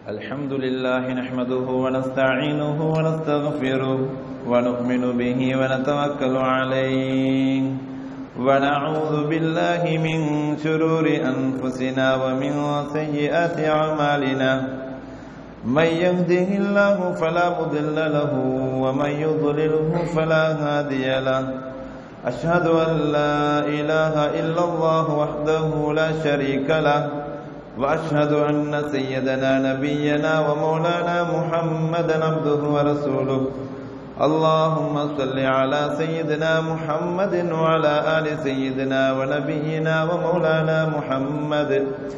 الحمد لله نحمده ونستعينه ونستغفره ونؤمن به ونتوكل عليه ونعوذ بالله من شرور أنفسنا ومن سيئات أعمالنا من يهده الله فلا مضل له ومن يضلله فلا هادي له أشهد أن لا إله إلا الله وحده لا شريك له وأشهد أن سيدنا نبينا ومولانا محمدا عبده ورسوله اللهم صل على سيدنا محمد وعلى آل سيدنا ونبينا ومولانا محمد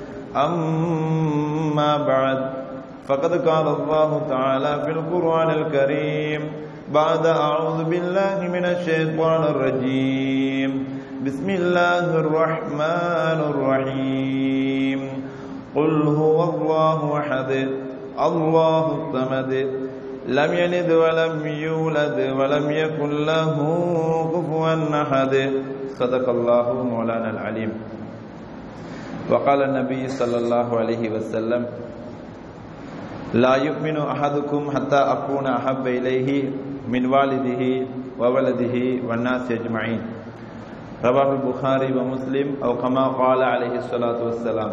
أما بعد فقد قال الله تعالى في القرآن الكريم بعد أعوذ بالله من الشيطان الرجيم بسم الله الرحمن الرحيم قل هو الله أحد الله الصمد لم يلد ولم يولد ولم يكن له كفوا أحد صدق الله مولانا العليم وقال النبي صلى الله عليه وسلم لا يؤمن أحدكم حتى أكون أحب إليه من والده وولده والناس أجمعين رواه البخاري ومسلم أو كما قال عليه الصلاة والسلام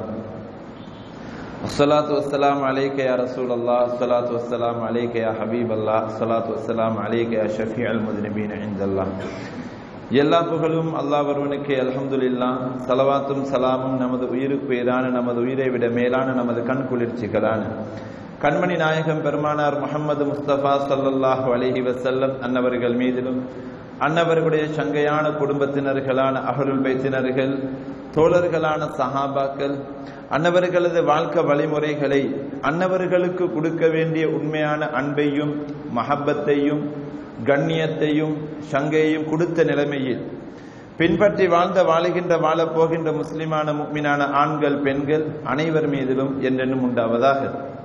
الصلاة والسلام عليك يا رسول الله الصلاة والسلام عليك يا حبيب الله الصلاة والسلام عليك يا شفيع المذنبين عند الله எல்லா புகழும் அல்லாஹ் ஒருவனுக்கே அல்ஹம்துலில்லாஹ் ஸலவாத்தும் ஸலாமும் நமது உயிருக்கு உயிரான நமது உயிரை விட மேலான நமது கண் குளிர்ச்சிகளான கண்மணி நாயகம் பெருமானார் முஹம்மது முஸ்தபா ஸல்லல்லாஹு அலைஹி வஸல்லம் அன்னவர்கள் மீதிலும் அன்னவர்களுடைய சங்கையான குடும்பத்தினர்களான அஹ்லுல் பைத்தினர்கள் தோழர்களான சஹாபாக்கள் அன்னவர்களது வாழ்க்கை வழிமுறைகளை அன்னவர்களுக்கு கொடுக்க வேண்டிய உண்மையான அன்பையும் மஹப்பத்தையும் கண்ணியத்தையும் சங்கையையும் கொடுத்த நிலைமையில் பின்பற்றி வாழுகின்ற வாழப்போகின்ற முஸ்லிமான முக்மினான ஆண்கள் பெண்கள் அனைவர் மீதிலும் என்றென்னும் உண்டாவதாக.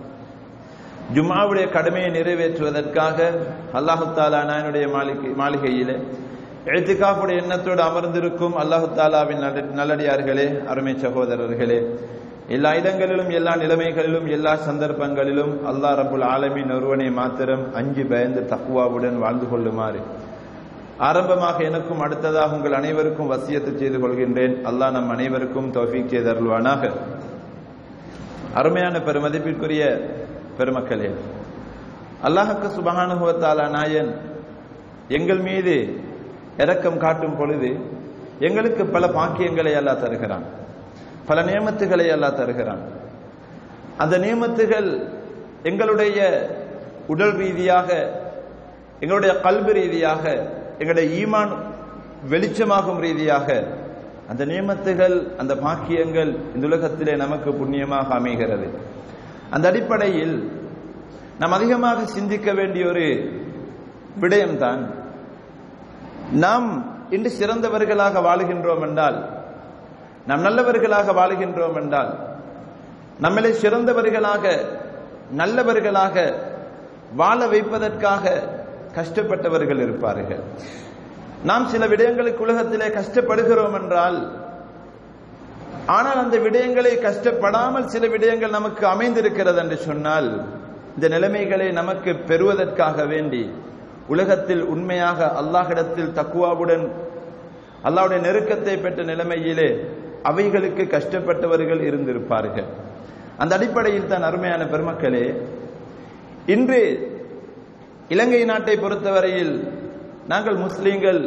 ஜும்ஆவுடைய கடமையை நிறைவேற்றுவதற்காக அல்லாஹு தஆலா நாயனுடைய மாளிகையிலே இஅ்திகாஃபுடைய எண்ணத்தோடு அமர்ந்திருக்கும் அல்லாஹு தஆலாவின் நல்லடியார்களே, அருமை சகோதரர்களே, எல்லா இடங்களிலும் எல்லா நிலைமைகளிலும் எல்லா சந்தர்ப்பங்களிலும் அல்லாஹ் ரப்புல் ஆலமீன் ஒருவனை மாத்திரம் அஞ்சி பயந்து தக்வாவுடன் வாழ்ந்து கொள்ளுமாறு ஆரம்பமாக எனக்கும் அடுத்ததாக உங்கள் அனைவருக்கும் வசியத்து செய்து கொள்கின்றேன். அல்லாஹ் நம் அனைவருக்கும் தௌஃபீக் செய்து அருள்வானாக. அருமையான பெருமதிப்பிற்குரிய பெருமக்களே, அல்லாஹ்வுக்கு சுப்ஹானஹு வ தஆலா நாயன் எங்கள் மீது இரக்கம் காட்டும் பொழுது எங்களுக்கு பல பாக்கியங்களை அல்லாஹ் தருகிறான், பல நியமத்துகளை அல்லாஹ் தருகிறான். அந்த நியமத்துகள் எங்களுடைய உடல் ரீதியாக, எங்களுடைய கல்பு ரீதியாக, எங்களுடைய ஈமான் வெளிச்சமாகும் ரீதியாக அந்த நியமத்துகள், அந்த பாக்கியங்கள் இந்த உலகத்திலே நமக்கு புண்ணியமாக அமைகிறது. அந்த அடிப்படையில் நாம் அதிகமாக சிந்திக்க வேண்டிய ஒரு விடயம்தான், நாம் இன்று சிறந்தவர்களாக வாழுகின்றோம் என்றால், நாம் நல்லவர்களாக வாழுகின்றோம் என்றால், நம்மளை சிறந்தவர்களாக நல்லவர்களாக வாழ வைப்பதற்காக கஷ்டப்பட்டவர்கள் இருப்பார்கள். நாம் சில விடயங்களுக்கு உலகத்திலே கஷ்டப்படுகிறோம் என்றால், ஆனால் அந்த விடயங்களை கஷ்டப்படாமல் சில விடயங்கள் நமக்கு அமைந்திருக்கிறது என்று சொன்னால், இந்த நிலைமைகளை நமக்கு பெறுவதற்காக வேண்டி உலகத்தில் உண்மையாக அல்லாஹ்விடத்தில் தக்வாவுடன் அல்லாஹ்வுடைய நெருக்கத்தை பெற்ற நிலைமையிலே அவைகளுக்கு கஷ்டப்பட்டவர்கள் இருந்திருப்பார்கள். அந்த அடிப்படையில் தான் அருமையான பெருமக்களே, இன்று இலங்கை நாட்டை பொறுத்தவரையில் நாங்கள் முஸ்லீம்கள்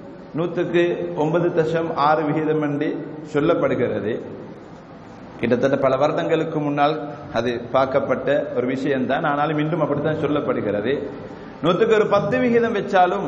9.6% என்று சொல்லப்படுகிறது. கிட்டத்தட்ட பல வருடங்களுக்கு முன்னால் அது பார்க்கப்பட்ட ஒரு விஷயம்தான், ஆனாலும் இன்றும் அப்படித்தான் சொல்லப்படுகிறது. 110% வச்சாலும்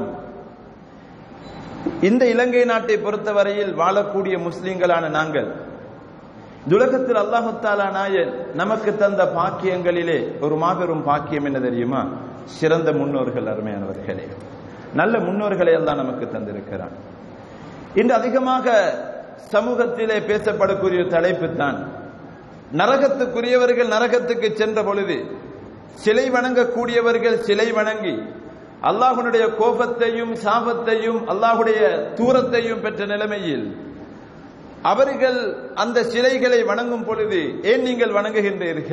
இந்த இலங்கை நாட்டை பொறுத்தவரையில் வாழக்கூடிய முஸ்லிம்களான நாங்கள் இந்த உலகத்தில் அல்லாஹு தஆலா நாயன் நமக்கு தந்த பாக்கியங்களிலே ஒரு மாபெரும் பாக்கியம் என்ன தெரியுமா? சிறந்த முன்னோர்கள். அருமையானவர்களே, நல்ல முன்னோர்களை எல்லாம் நமக்கு தந்திருக்கிறான். இன்று அதிகமாக சமூகத்திலே பேசப்படக்கூடிய தலைப்பு தான், நரகத்துக்குரியவர்கள் நரகத்துக்கு சென்ற பொழுது சிலை வணங்கக்கூடியவர்கள் சிலை வணங்கி அல்லாஹ்வுடைய கோபத்தையும் சாபத்தையும் அல்லாஹ்வுடைய தூரத்தையும் பெற்ற நிலைமையில் அவர்கள் அந்த சிலைகளை வணங்கும் பொழுது ஏன் நீங்கள் வணங்குகின்றீர்கள்?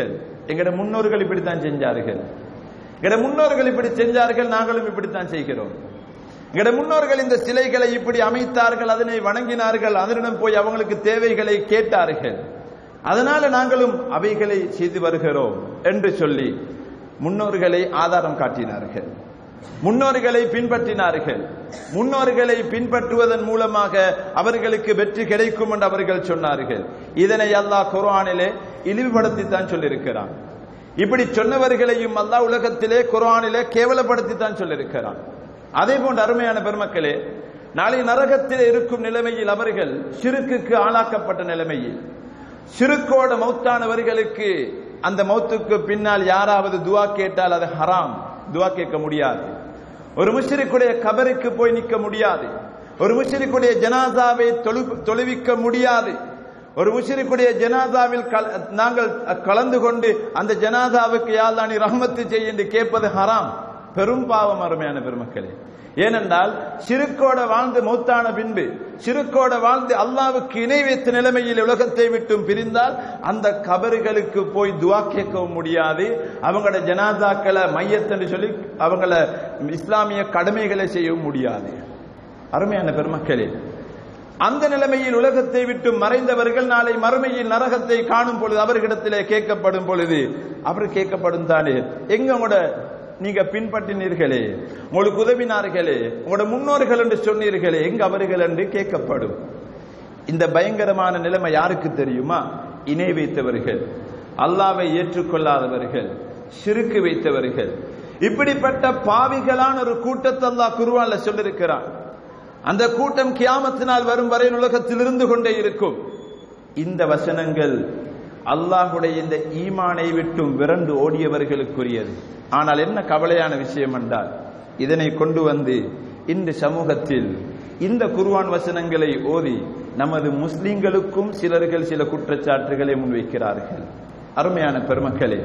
எங்கட முன்னோர்கள் இப்படித்தான் செஞ்சார்கள். எங்கட முன்னோர்கள் இப்படி செஞ்சார்கள், நாங்களும் இப்படித்தான் செய்கிறோம். எங்கட முன்னோர்கள் இந்த சிலைகளை இப்படி அமைத்தார்கள், அதனை வணங்கினார்கள், அதனிடம் போய் அவங்களுக்கு தேவைகளை கேட்டார்கள், அதனால நாங்களும் அவைகளை செய்து வருகிறோம் என்று சொல்லி முன்னோர்களை ஆதாரம் காட்டினார்கள், முன்னோர்களை பின்பற்றினார்கள். முன்னோர்களை பின்பற்றுவதன் மூலமாக அவர்களுக்கு வெற்றி கிடைக்கும் என்று அவர்கள் சொன்னார்கள். இதனை அல்லாஹ் குர்ஆனிலே இழிவுபடுத்தித்தான் சொல்லியிருக்கிறான். இப்படி சொன்னவர்களையும் அல்லாஹ் உலகத்திலே குர்ஆனிலே கேவலப்படுத்தித்தான் சொல்லியிருக்கிறான். அதே போன்ற அருமையான பெருமக்களே, நாளை நரகத்திலே இருக்கும் நிலைமையில் அவர்கள் ஷிர்க்குக்கு ஆளாக்கப்பட்ட நிலைமையில், ஷிர்க்கோட மௌத்தானவர்களுக்கு அந்த மௌத்துக்கு பின்னால் யாராவது துஆ கேட்டால் அது ஹராம், துஆ கேட்க முடியாது. ஒரு முஷ்ரிக்குடைய கபருக்கு போய் நிற்க முடியாது. ஒரு முஷ்ரிக்குடைய ஜனாசாவை தொழுவிக்க முடியாது. ஒரு முஷ்ரிக்குடைய ஜனாசாவில் நாங்கள் கலந்து கொண்டு அந்த ஜனாசாவுக்கு யா அல்லாஹ் நீ ரஹ்மத்து செய் என்று கேட்பது ஹராம், பெரும் பாவம் அருமையான பெருமக்களே. ஏனென்றால் ஷிர்க்கோட வாழ்ந்து மௌத்தான பின்பு, ஷிர்க்கோட வாழ்ந்து அல்லாஹ்வுக்கு இணை வைத்த நிலைமையில் உலகத்தை விட்டும் பிரிந்தால் அந்த கபறுகளுக்கு போய் துஆ கேட்கவும் முடியாது. அவங்களோட ஜனாசாக்களை மையத் என்று சொல்லி அவங்கள இஸ்லாமிய கடமைகளை செய்யவும் முடியாது. அருமையான பெருமக்களே, அந்த நிலைமையில் உலகத்தை விட்டு மறைந்தவர்கள் நாளை மறுமையில் நரகத்தை காணும் பொழுது அவர்களிடத்திலே கேட்கப்படும் பொழுது அவர் கேட்கப்படும் தானே, எங்க உங்களோட நீங்க பின்பற்றினீர்களே, உங்களுக்கு உதவினார்களே, உங்களோட முன்னோர்கள் என்று சொன்னீர்களே, எங்க அவர்கள் என்று கேட்கப்படும். இந்த பயங்கரமான நிலைமை யாருக்கு தெரியுமா? இணை வைத்தவர்கள், அல்லாஹ்வை ஏற்றுக்கொள்ளாதவர்கள், ஷிர்க்கு வைத்தவர்கள், இப்படிப்பட்ட பாவிகளான ஒரு கூட்டத்தை அல்லாஹ் குர்ஆன்ல சொல்லியிருக்கிறான். அந்த கூட்டம் கியாமத்தினால் வரும் வரை உலகத்தில் இருந்து கொண்டே இருக்கும். இந்த வசனங்கள் அல்லாஹ்வுடைய இந்த ஈமானை விட்டும் விரண்டு ஓடியவர்களுக்குரியது. ஆனால் என்ன கவலையான விஷயம் என்றால், இதனை கொண்டு வந்து இந்த சமூகத்தில் இந்த குர்ஆன் வசனங்களை ஓதி நமது முஸ்லிம்களுக்கும் சிலர்கள் சில குற்றச்சாட்டுகளை முன்வைக்கிறார்கள். அருமையான பெருமக்களே,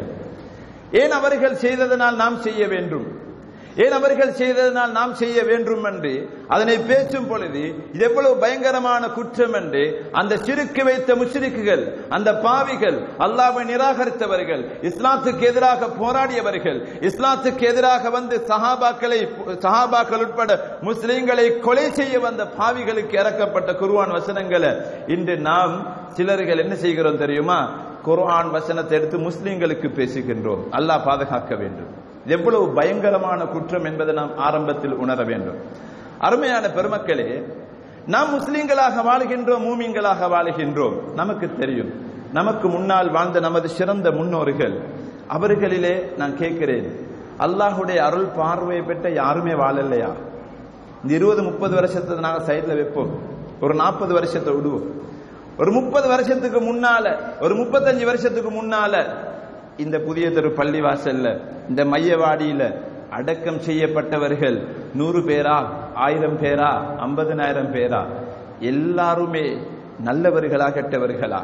ஏன் அவர்கள் செய்ததனால் நாம் செய்ய வேண்டும், ஏன் அவர்கள் செய்ததனால் நாம் செய்ய வேண்டும் என்று அதனை பேசும் பொழுது இது எவ்வளவு பயங்கரமான குற்றம் என்று அந்த ஷிர்க் வைத்த முஷ்ரிக்குகள், அந்த பாவிகள், அல்லாஹ்வை நிராகரித்தவர்கள், இஸ்லாத்துக்கு எதிராக போராடியவர்கள், இஸ்லாத்துக்கு எதிராக வந்து சஹாபாக்கள் உட்பட முஸ்லிம்களை கொலை செய்ய வந்த பாவிகளுக்கு இறக்கப்பட்ட குர்ஆன் வசனங்களை இன்று நாம் சிலர்கள் என்ன செய்கிறோம் தெரியுமா? குர்ஆன் வசனத்தை எடுத்து முஸ்லிம்களுக்கு பேசுகின்றோம். அல்லாஹ் பாதுகாக்க வேண்டும். எவ்வளவு பயங்கரமான குற்றம் என்பதை நாம் ஆரம்பத்தில் உணர வேண்டும். அருமையான பெருமக்களே, நாம் முஸ்லிம்களாக வாழ்கின்றோம், மூமின்களாக வாழ்கின்றோம். நமக்கு தெரியும், நமக்கு முன்னால் வாழ்ந்த நமது சிறந்த முன்னோர்கள், அவர்களிலே நான் கேட்கிறேன், அல்லாஹ்வுடைய அருள் பார்வையை பெற்ற யாருமே வாழலையா? இந்த 20-30 வருஷத்தை நாங்கள் சைட்ல வைப்போம், ஒரு 40 வருஷத்தை விடுவோம். ஒரு 30 வருஷத்துக்கு முன்னால, ஒரு 35 வருஷத்துக்கு முன்னால இந்த புதிய தெரு பள்ளிவாசல்ல, இந்த மையவாடியில அடக்கம் செய்யப்பட்டவர்கள் 100 பேரா, 1000 பேரா, 50,000 பேரா, எல்லாருமே நல்லவர்களா கெட்டவர்களா?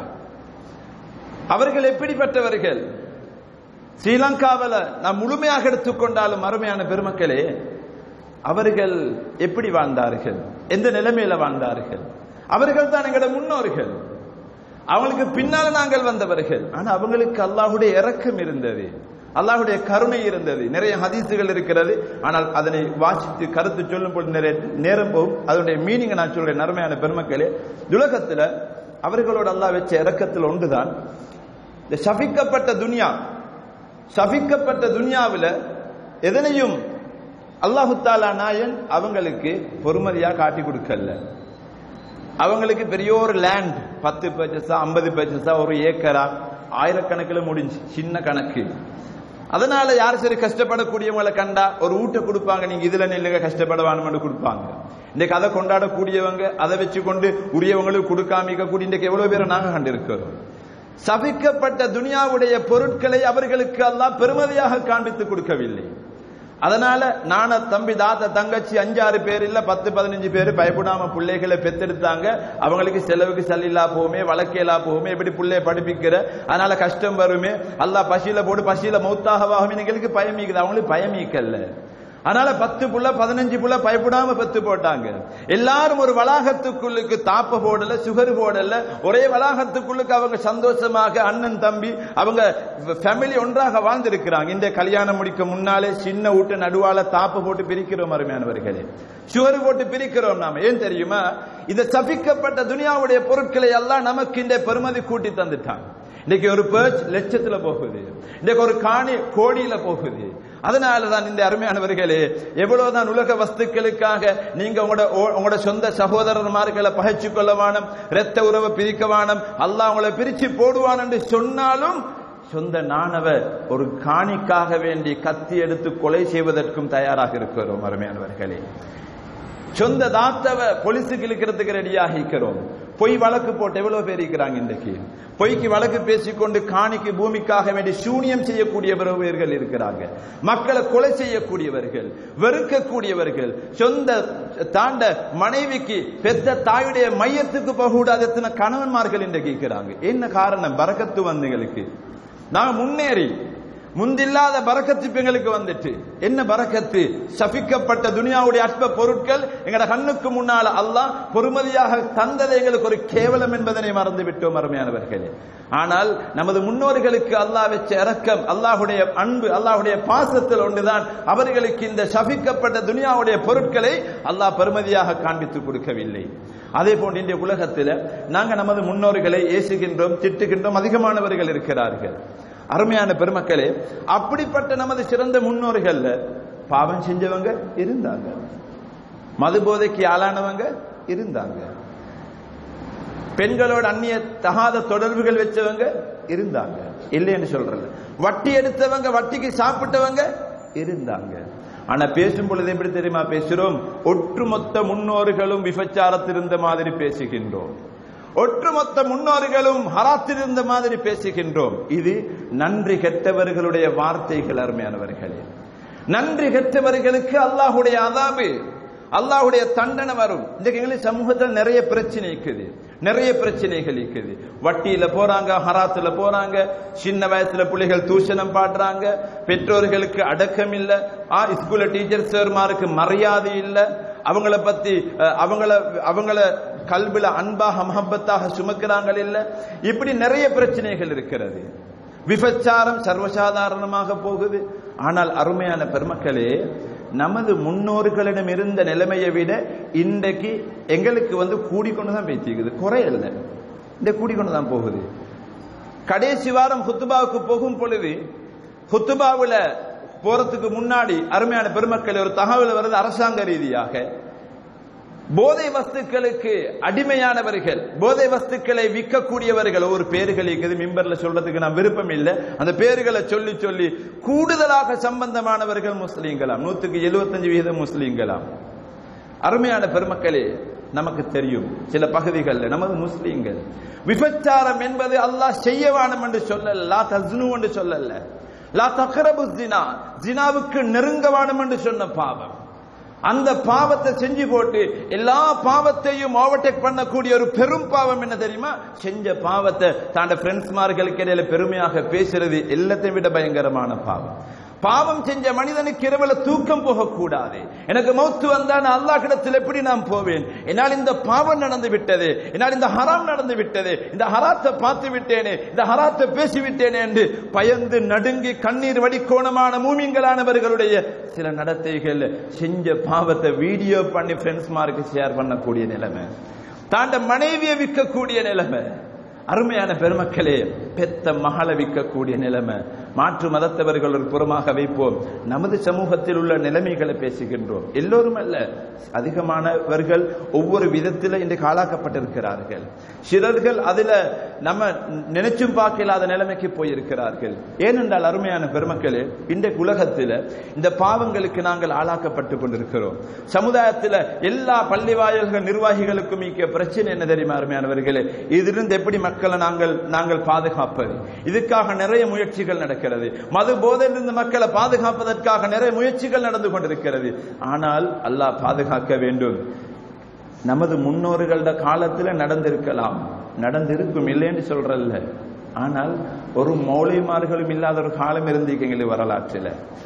அவர்கள் எப்படிப்பட்டவர்கள்? ஸ்ரீலங்காவில் நாம் முழுமையாக எடுத்துக்கொண்டாலும் அருமையான பெருமக்களே, அவர்கள் எப்படி வாழ்ந்தார்கள், எந்த நிலைமையில வாழ்ந்தார்கள்? அவர்கள் தான் எங்களோட முன்னோர்கள், அவங்களுக்கு பின்னால நாங்கள் வந்தவர்கள். ஆனா அவங்களுக்கு அல்லாஹ்வுடைய இரக்கம் இருந்தது, அல்லாஹ்வுடைய கருணை இருந்தது. நிறைய ஹதீசுகள் இருக்கிறது, ஆனால் அதனை வாசித்து கருத்து சொல்லும் போது நிறைய நேரம் போகும். அதனுடைய மீனிங் நான் சொல்றேன். நன்மையான பெருமக்களே, உலகத்துல அவர்களோட அல்லாஹ் வச்ச இரக்கத்தில் ஒன்றுதான் இந்த சபிக்கப்பட்ட துனியா. சபிக்கப்பட்ட துனியாவில் எதனையும் அல்லாஹு தஆலா நாயன் அவங்களுக்கு பொறுமதியா காட்டி கொடுக்கல. அவங்களுக்கு பெரிய ஒரு லேண்ட், 10 பர்ச்சஸா, 50 பர்ச்சஸா, ஒரு ஏக்கரா, ஆயிரக்கணக்கில் முடிஞ்சு, சின்ன கணக்கு. அதனால யார் சரி கஷ்டப்படக்கூடியவங்களை கண்டா ஒரு ஊட்ட கொடுப்பாங்க, நீங்க இதுல நில்லுங்க, கஷ்டப்படவானு கொடுப்பாங்க. இன்றைக்கு அதை கொண்டாடக்கூடியவங்க, அதை வச்சு கொண்டு உரியவங்களுக்கு கொடுக்காமிக்க கூடிய இன்றைக்கு எவ்வளவு பேரை நாங்க கண்டிருக்கிறோம். சபிக்கப்பட்ட துனியாவுடைய பொருட்களை அவர்களுக்கு அல்லாஹ் பெருமதியாக காண்பித்து கொடுக்கவில்லை. அதனால நான தம்பி தாத்தா தங்கச்சி 5-6 பேர் இல்ல 10-15 பேர் பயப்படாம பிள்ளைகளை பெத்தெடுத்தாங்க. அவங்களுக்கு செலவுக்கு சல்லில்லா போகுமே, வழக்கேலா போகுமே, எப்படி பிள்ளைய படிப்பிக்கிற, அதனால கஷ்டம் வருமே, அல்லாஹ் பசியில போடு, பசியில மௌத்தாகவாகும், எங்களுக்கு பயமீக்குது. அவங்களுக்கு பயமீக்கல்ல. அதனால 10 புள்ள 15 புள்ள பயப்படாம பெத்து போட்டாங்க. எல்லாரும் ஒரு வளாகத்துக்குள்ளுக்கு தாப்ப போடல, சுகர் போடல, ஒரே வளாகத்துக்குள்ளுக்கு அவங்க சந்தோஷமாக அண்ணன் தம்பி அவங்க ஃபேமிலி ஒன்றாக வாழ்ந்திருக்கிறாங்க. இந்த கல்யாணம் முடிக்க முன்னாலே சின்ன வீட்டு நடுவால தாப்ப போட்டு பிரிக்கிறோம் அருமையானவர்களே, சுகர் போட்டு பிரிக்கிறோம். நாம ஏன் தெரியுமா? இந்த சபிக்கப்பட்ட துனியாவுடைய பொருட்களை எல்லாம் நமக்கு இந்த பெருமதி கூட்டி தந்துட்டாங்க. இன்னைக்கு ஒரு பேர்ச் லட்சத்துல போகுது, இன்னைக்கு ஒரு காணி கோடியில போகுது. அதனாலதான் இந்த அருமையானவர்களே, எவ்வளவுதான் உலக வஸ்துக்களுக்காக நீங்க உங்களோட சொந்த சகோதரர்மார்களை பகைச்சு கொள்ள வேணும், இரத்த உறவை பிரிக்க வேணும், அல்லாஹ் உங்களை பிரிச்சு போடுவான் என்று சொன்னாலும் சொந்த நாணவ ஒரு காணிக்காக வேண்டி கத்தி எடுத்து கொலை செய்வதற்கும் தயாராக இருக்கிறோம் அருமையானவர்களே. சொந்த தாத்தவ போலீஸுக்கு இழுக்கிறதுக்கு ரெடியாக இருக்கிறோம். பொய் வழக்கு போட்டு எவ்வளவு பேர் இருக்கிறாங்க இன்றைக்கு. பொய்க்கு வழக்கு பேசிக்கொண்டு காணிக்கு பூமிக்காக வேண்டி சூனியம் செய்யக்கூடியவர்கள் இருக்கிறாங்க. மக்களை கொலை செய்யக்கூடியவர்கள், வெறுக்கக்கூடியவர்கள், சொந்த தாண்ட மனைவிக்கு பெத்த தாயுடைய மையத்துக்கு போகக்கூடாது எத்தனை கணவன்மார்கள் இன்றைக்கு இருக்கிறாங்க. என்ன காரணம்? பரக்கத்து வந்தங்களுக்கு நாங்க முன்னேறி முந்தில்லாத பரக்கத்து எங்களுக்கு வந்துட்டு. என்ன பரக்கத்து? சபிக்கப்பட்ட துனியாவுடைய அற்ப பொருட்கள் எங்கட கண்ணுக்கு முன்னால அல்லாஹ் பொறுமதியாக தந்ததை எங்களுக்கு ஒரு கேவலம் என்பதனை மறந்து விட்டோம் அருமையானவர்களே. ஆனால் நமது முன்னோர்களுக்கு அல்லாஹ் வச்ச இரக்கம், அல்லாஹுடைய அன்பு, அல்லாஹுடைய பாசத்தில் ஒன்றுதான் அவர்களுக்கு இந்த சபிக்கப்பட்ட துனியாவுடைய பொருட்களை அல்லாஹ் பெருமதியாக காண்பித்து கொடுக்கவில்லை. அதே போன்று இன்றைய உலகத்தில் நாங்க நமது முன்னோர்களை ஏசுகின்றோம், திட்டுகின்றோம். அதிகமானவர்கள் இருக்கிறார்கள். அருமையான பெருமக்களே, அப்படிப்பட்ட நமது சிறந்த முன்னோர்கள் பாவம் செஞ்சவங்க இருந்தாங்க, மது போதைக்கு ஆளானவங்க இருந்தாங்க, பெண்களோட அந்நிய தகாத தொடர்புகள் வச்சவங்க இருந்தாங்க, இல்லைன்னு சொல்றல. வட்டி எடுத்தவங்க, வட்டிக்கு சாப்பிட்டவங்க இருந்தாங்க. ஆனா பேசும் பொழுது எப்படி தெரியுமா பேசுறோம்? ஒட்டுமொத்த முன்னோர்களும் விபச்சாரத்திருந்த மாதிரி பேசுகின்றோம், ஒட்டுமொத்த முன்னோர்களும் ஹராத்திருந்த மாதிரி பேசுகின்றோம். இது நன்றி கெட்டவர்களுடைய வார்த்தைகள் அருமையானவர்களே. நன்றி கெட்டவர்களுக்கு அல்லாஹுடைய அதாபு, அல்லாஹுடைய தண்டனை வரும். இன்றைக்கு எங்களுக்கு சமூகத்தில் நிறைய பிரச்சனை இருக்குது, நிறைய பிரச்சனைகள் இருக்குது. வட்டியில போறாங்க, ஹராத்துல போறாங்க, சின்ன வயசுல பிள்ளைகள் தூஷணம் பாடுறாங்க, பெற்றோர்களுக்கு அடக்கம் இல்ல, ஸ்கூல்ல டீச்சர் சார்மாருக்கு மரியாதை இல்ல, அவங்கள பத்தி அவங்கள கல்வில அன்பாக மஹப்பத்தாக சுமக்கிறாங்க இல்ல. இப்படி நிறைய பிரச்சனைகள் இருக்கிறது. விபச்சாரம் சர்வசாதாரணமாக போகுது. ஆனால் அருமையான பெருமக்களே, நமது முன்னோர்களிடம் இருந்த நிலைமையை விட இன்றைக்கு எங்களுக்கு கூடிக்கொண்டுதான் பேசிக்குது, குறையல்ல, இந்த கூடிக்கொண்டுதான் போகுது. கடைசி வாரம் ஹுத்துபாவுக்கு போகும் பொழுது, ஹுத்துபாவுல போறதுக்கு முன்னாடி அருமையான பெருமக்கள் ஒரு தகவல் வருது. அரசாங்க ரீதியாக போதை வஸ்துக்களுக்கு அடிமையானவர்கள், போதை வஸ்துக்களை விற்கக்கூடியவர்கள் ஒரு பேர்கள் இருக்குது. மிம்பர்ல சொல்றதுக்கு நான் விருப்பம் இல்லை. அந்த பேர்களை சொல்லி சொல்லி கூடுதலாக சம்பந்தமானவர்கள் முஸ்லீம்களாம், 175% முஸ்லீம்களாம். அருமையான பெருமக்களே, நமக்கு தெரியும் சில பகுதிகளில் நமது முஸ்லீம்கள் விபச்சாரம் என்பது அல்லாஹ் செய்யவானம் என்று சொல்லல, லா தஸ்னு என்று சொல்லல, லா தக்ரபு ஜினா, ஜினாவுக்கு நெருங்கவானம் என்று சொன்ன பாவம். அந்த பாவத்தை செஞ்சு போட்டு எல்லா பாவத்தையும் ஓவர்டேக் பண்ணக்கூடிய ஒரு பெரும் பாவம் என்ன தெரியுமா? செஞ்ச பாவத்தை தாண்ட ஃப்ரெண்ட்ஸ்மார்களுக்கு இடையில பெருமையாக பேசுறது எல்லாத்தையும் விட பயங்கரமான பாவம். பாவம் செஞ்ச மனிதனுக்கு இரவுல தூக்கம் போகக்கூடாது. எனக்கு மௌத்து வந்தா நான் அல்லாஹ் கிடத்தில் எப்படி நான் போவேன்? என்னால் இந்த பாவம் நடந்து விட்டது, என்னால் இந்த ஹராம் நடந்து விட்டது, இந்த ஹராத்தை பார்த்து விட்டேனே, இந்த ஹராத்தை பேசிவிட்டேனே என்று பயந்து நடுங்கி கண்ணீர் வடிக்கோணமான மூமின்களானவர்களுடைய சில நடத்தைகள், செஞ்ச பாவத்தை வீடியோ பண்ணி ஃப்ரெண்ட்ஸ்மாருக்கு ஷேர் பண்ணக்கூடிய நிலைமை, தாண்ட மனைவியை விற்கக்கூடிய நிலைமை. அருமையான பெருமக்களே, பெத்த மகளை விற்கக்கூடிய நிலைமை. மாற்று மதத்தவர்கள் ஒரு புறமாக வைப்போம், நமது சமூகத்தில் உள்ள நிலைமைகளை பேசுகின்றோம். எல்லோரும் அல்ல, அதிகமானவர்கள் ஒவ்வொரு விதத்தில் இன்றைக்கு ஆளாக்கப்பட்டிருக்கிறார்கள். சிலர்கள் அதுல நம்ம நினைச்சும் பார்க்கலாத நிலைமைக்கு போயிருக்கிறார்கள். ஏனென்றால் அருமையான பெருமக்களே, இன்றைக்கு உலகத்தில் இந்த பாவங்களுக்கு நாங்கள் ஆளாக்கப்பட்டு கொண்டிருக்கிறோம். சமுதாயத்தில் எல்லா பள்ளி வாயில்கள் நிர்வாகிகளுக்கும் மிக்க பிரச்சனை என்ன தெரியுமா அருமையானவர்களே? இதிலிருந்து எப்படி மக்களை நாங்கள் பாதுகாப்பது? இதுக்காக நிறைய முயற்சிகள் நடக்கிறது. மது போதையிலிருந்து மக்களை பாதுகாப்பதற்காக நிறைய முயற்சிகள் நடந்து கொண்டிருக்கிறது. ஆனால் அல்லாஹ் பாதுகாக்க வேண்டும். நமது முன்னோர்களோட காலத்தில் நடந்திருக்கலாம், நடந்திருக்கும், இல்லைன்னு சொல்றல்ல. ஆனால் ஒரு மௌலிமார்களும் இல்லாத ஒரு காலம் இருந்தீங்க வரலாற்றில்.